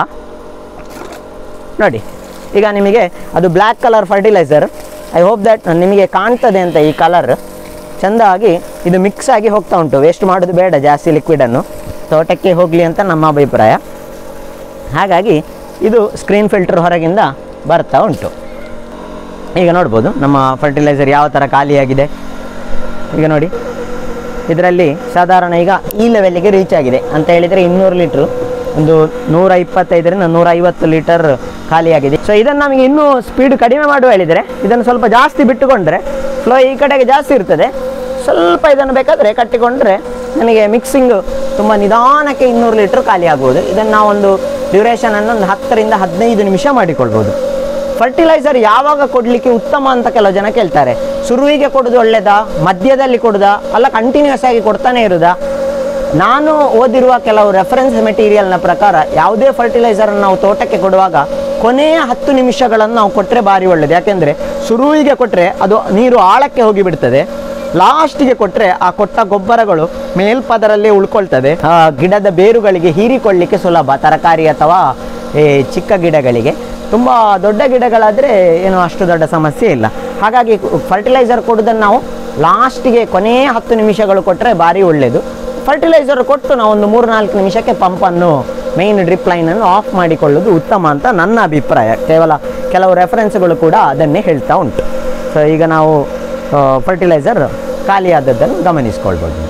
ನೋಡಿ ಈಗ ನಿಮಗೆ ಅದು black colour fertiliser. I hope that ನಿಮಗೆ ಕಾಣ್ತದೆ ಅಂತ ಈ ಕಲರ್ ಚೆಂದಾಗಿ ಇದು ಮಿಕ್ಸ್ ಆಗಿ ಹೋಗ್ತಾ ಉಂಟು. ವೇಸ್ಟ್ ಮಾಡೋದು ಬೇಡ ಜಾಸ್ತಿ ಲಿಕ್ವಿಡನ್ನು, ತೋಟಕ್ಕೆ ಹೋಗಲಿ ಅಂತ ನಮ್ಮ ಅಭಿಪ್ರಾಯ. ಹಾಗಾಗಿ ಇದು ಸ್ಕ್ರೀನ್ ಫಿಲ್ಟರ್ ಹೊರಗಿಂದ ಬರ್ತಾ ಉಂಟು. ಈಗ ನೋಡ್ಬೋದು ನಮ್ಮ ಫರ್ಟಿಲೈಸರ್ ಯಾವ ಥರ ಖಾಲಿಯಾಗಿದೆ. ಈಗ ನೋಡಿ, ಇದರಲ್ಲಿ ಸಾಧಾರಣ ಈಗ ಈ ಲೆವೆಲ್ಗೆ ರೀಚ್ ಆಗಿದೆ ಅಂತ ಹೇಳಿದರೆ 200 ಲೀಟ್ರು, ಒಂದು 125ರಿಂದ 150 ಲೀಟರ್ ಖಾಲಿಯಾಗಿದೆ. ಸೊ ಇದನ್ನು ನಮಗೆ ಇನ್ನೂ ಸ್ಪೀಡ್ ಕಡಿಮೆ ಮಾಡುವ ಹೇಳಿದರೆ, ಇದನ್ನು ಸ್ವಲ್ಪ ಜಾಸ್ತಿ ಬಿಟ್ಟುಕೊಂಡ್ರೆ ಫ್ಲೋ ಈ ಕಡೆಗೆ ಜಾಸ್ತಿ ಇರ್ತದೆ. ಸ್ವಲ್ಪ ಇದನ್ನು ಬೇಕಾದರೆ ಕಟ್ಟಿಕೊಂಡ್ರೆ ನಮಗೆ ಮಿಕ್ಸಿಂಗ್ ತುಂಬ ನಿಧಾನಕ್ಕೆ 200 ಲೀಟರ್ ಖಾಲಿ ಆಗ್ಬೋದು. ಇದನ್ನು ನಾವೊಂದು ಡ್ಯೂರೇಷನನ್ನು ಒಂದು 10ರಿಂದ 15 ನಿಮಿಷ ಮಾಡಿಕೊಳ್ಬೋದು. ಫರ್ಟಿಲೈಸರ್ ಯಾವಾಗ ಕೊಡಲಿಕ್ಕೆ ಉತ್ತಮ ಅಂತ ಕೆಲವು ಜನ ಕೇಳ್ತಾರೆ. ಶುರುವಿಗೆ ಕೊಡೋದು ಒಳ್ಳೆಯದಾ, ಮಧ್ಯದಲ್ಲಿ ಕೊಡೋದಾ, ಅಲ್ಲ ಕಂಟಿನ್ಯೂಸ್ ಆಗಿ ಕೊಡ್ತಾನೆ ಇರೋದಾ? ನಾನು ಓದಿರುವ ಕೆಲವು ರೆಫರೆನ್ಸ್ ಮೆಟೀರಿಯಲ್ನ ಪ್ರಕಾರ ಯಾವುದೇ ಫರ್ಟಿಲೈಸರನ್ನು ನಾವು ತೋಟಕ್ಕೆ ಕೊಡುವಾಗ ಕೊನೆಯ 10 ನಿಮಿಷಗಳನ್ನು ನಾವು ಕೊಟ್ಟರೆ ಭಾರಿ ಒಳ್ಳೆಯದು. ಯಾಕೆಂದರೆ ಶುರುವಿಗೆ ಕೊಟ್ಟರೆ ಅದು ನೀರು ಆಳಕ್ಕೆ ಹೋಗಿಬಿಡ್ತದೆ, ಲಾಸ್ಟಿಗೆ ಕೊಟ್ಟರೆ ಆ ಕೊಟ್ಟ ಗೊಬ್ಬರಗಳು ಮೇಲ್ಪದರಲ್ಲೇ ಉಳ್ಕೊಳ್ತದೆ, ಗಿಡದ ಬೇರುಗಳಿಗೆ ಹೀರಿಕೊಳ್ಳಿಕ್ಕೆ ಸುಲಭ. ತರಕಾರಿ ಅಥವಾ ಚಿಕ್ಕ ಗಿಡಗಳಿಗೆ, ತುಂಬ ದೊಡ್ಡ ಗಿಡಗಳಾದರೆ ಏನು ಅಷ್ಟು ದೊಡ್ಡ ಸಮಸ್ಯೆ ಇಲ್ಲ. ಹಾಗಾಗಿ ಫರ್ಟಿಲೈಸರ್ ಕೊಡೋದನ್ನು ನಾವು ಲಾಸ್ಟಿಗೆ ಕೊನೆಯ 10 ನಿಮಿಷಗಳು ಕೊಟ್ಟರೆ ಭಾರಿ ಒಳ್ಳೆಯದು. ಫರ್ಟಿಲೈಸರ್ ಕೊಟ್ಟು ನಾವು ಒಂದು 3-4 ನಿಮಿಷಕ್ಕೆ ಪಂಪನ್ನು ಮೇಯ್ನ್ ಡ್ರಿಪ್ ಲೈನನ್ನು ಆಫ್ ಮಾಡಿಕೊಳ್ಳೋದು ಉತ್ತಮ ಅಂತ ನನ್ನ ಅಭಿಪ್ರಾಯ. ಕೆಲವು ರೆಫರೆನ್ಸ್ಗಳು ಕೂಡ ಅದನ್ನೇ ಹೇಳ್ತಾ ಉಂಟು. ಸೊ ಈಗ ನಾವು ಫರ್ಟಿಲೈಸರ್ ಖಾಲಿಯಾದದ್ದನ್ನು ಗಮನಿಸ್ಕೊಳ್ಬೋದು.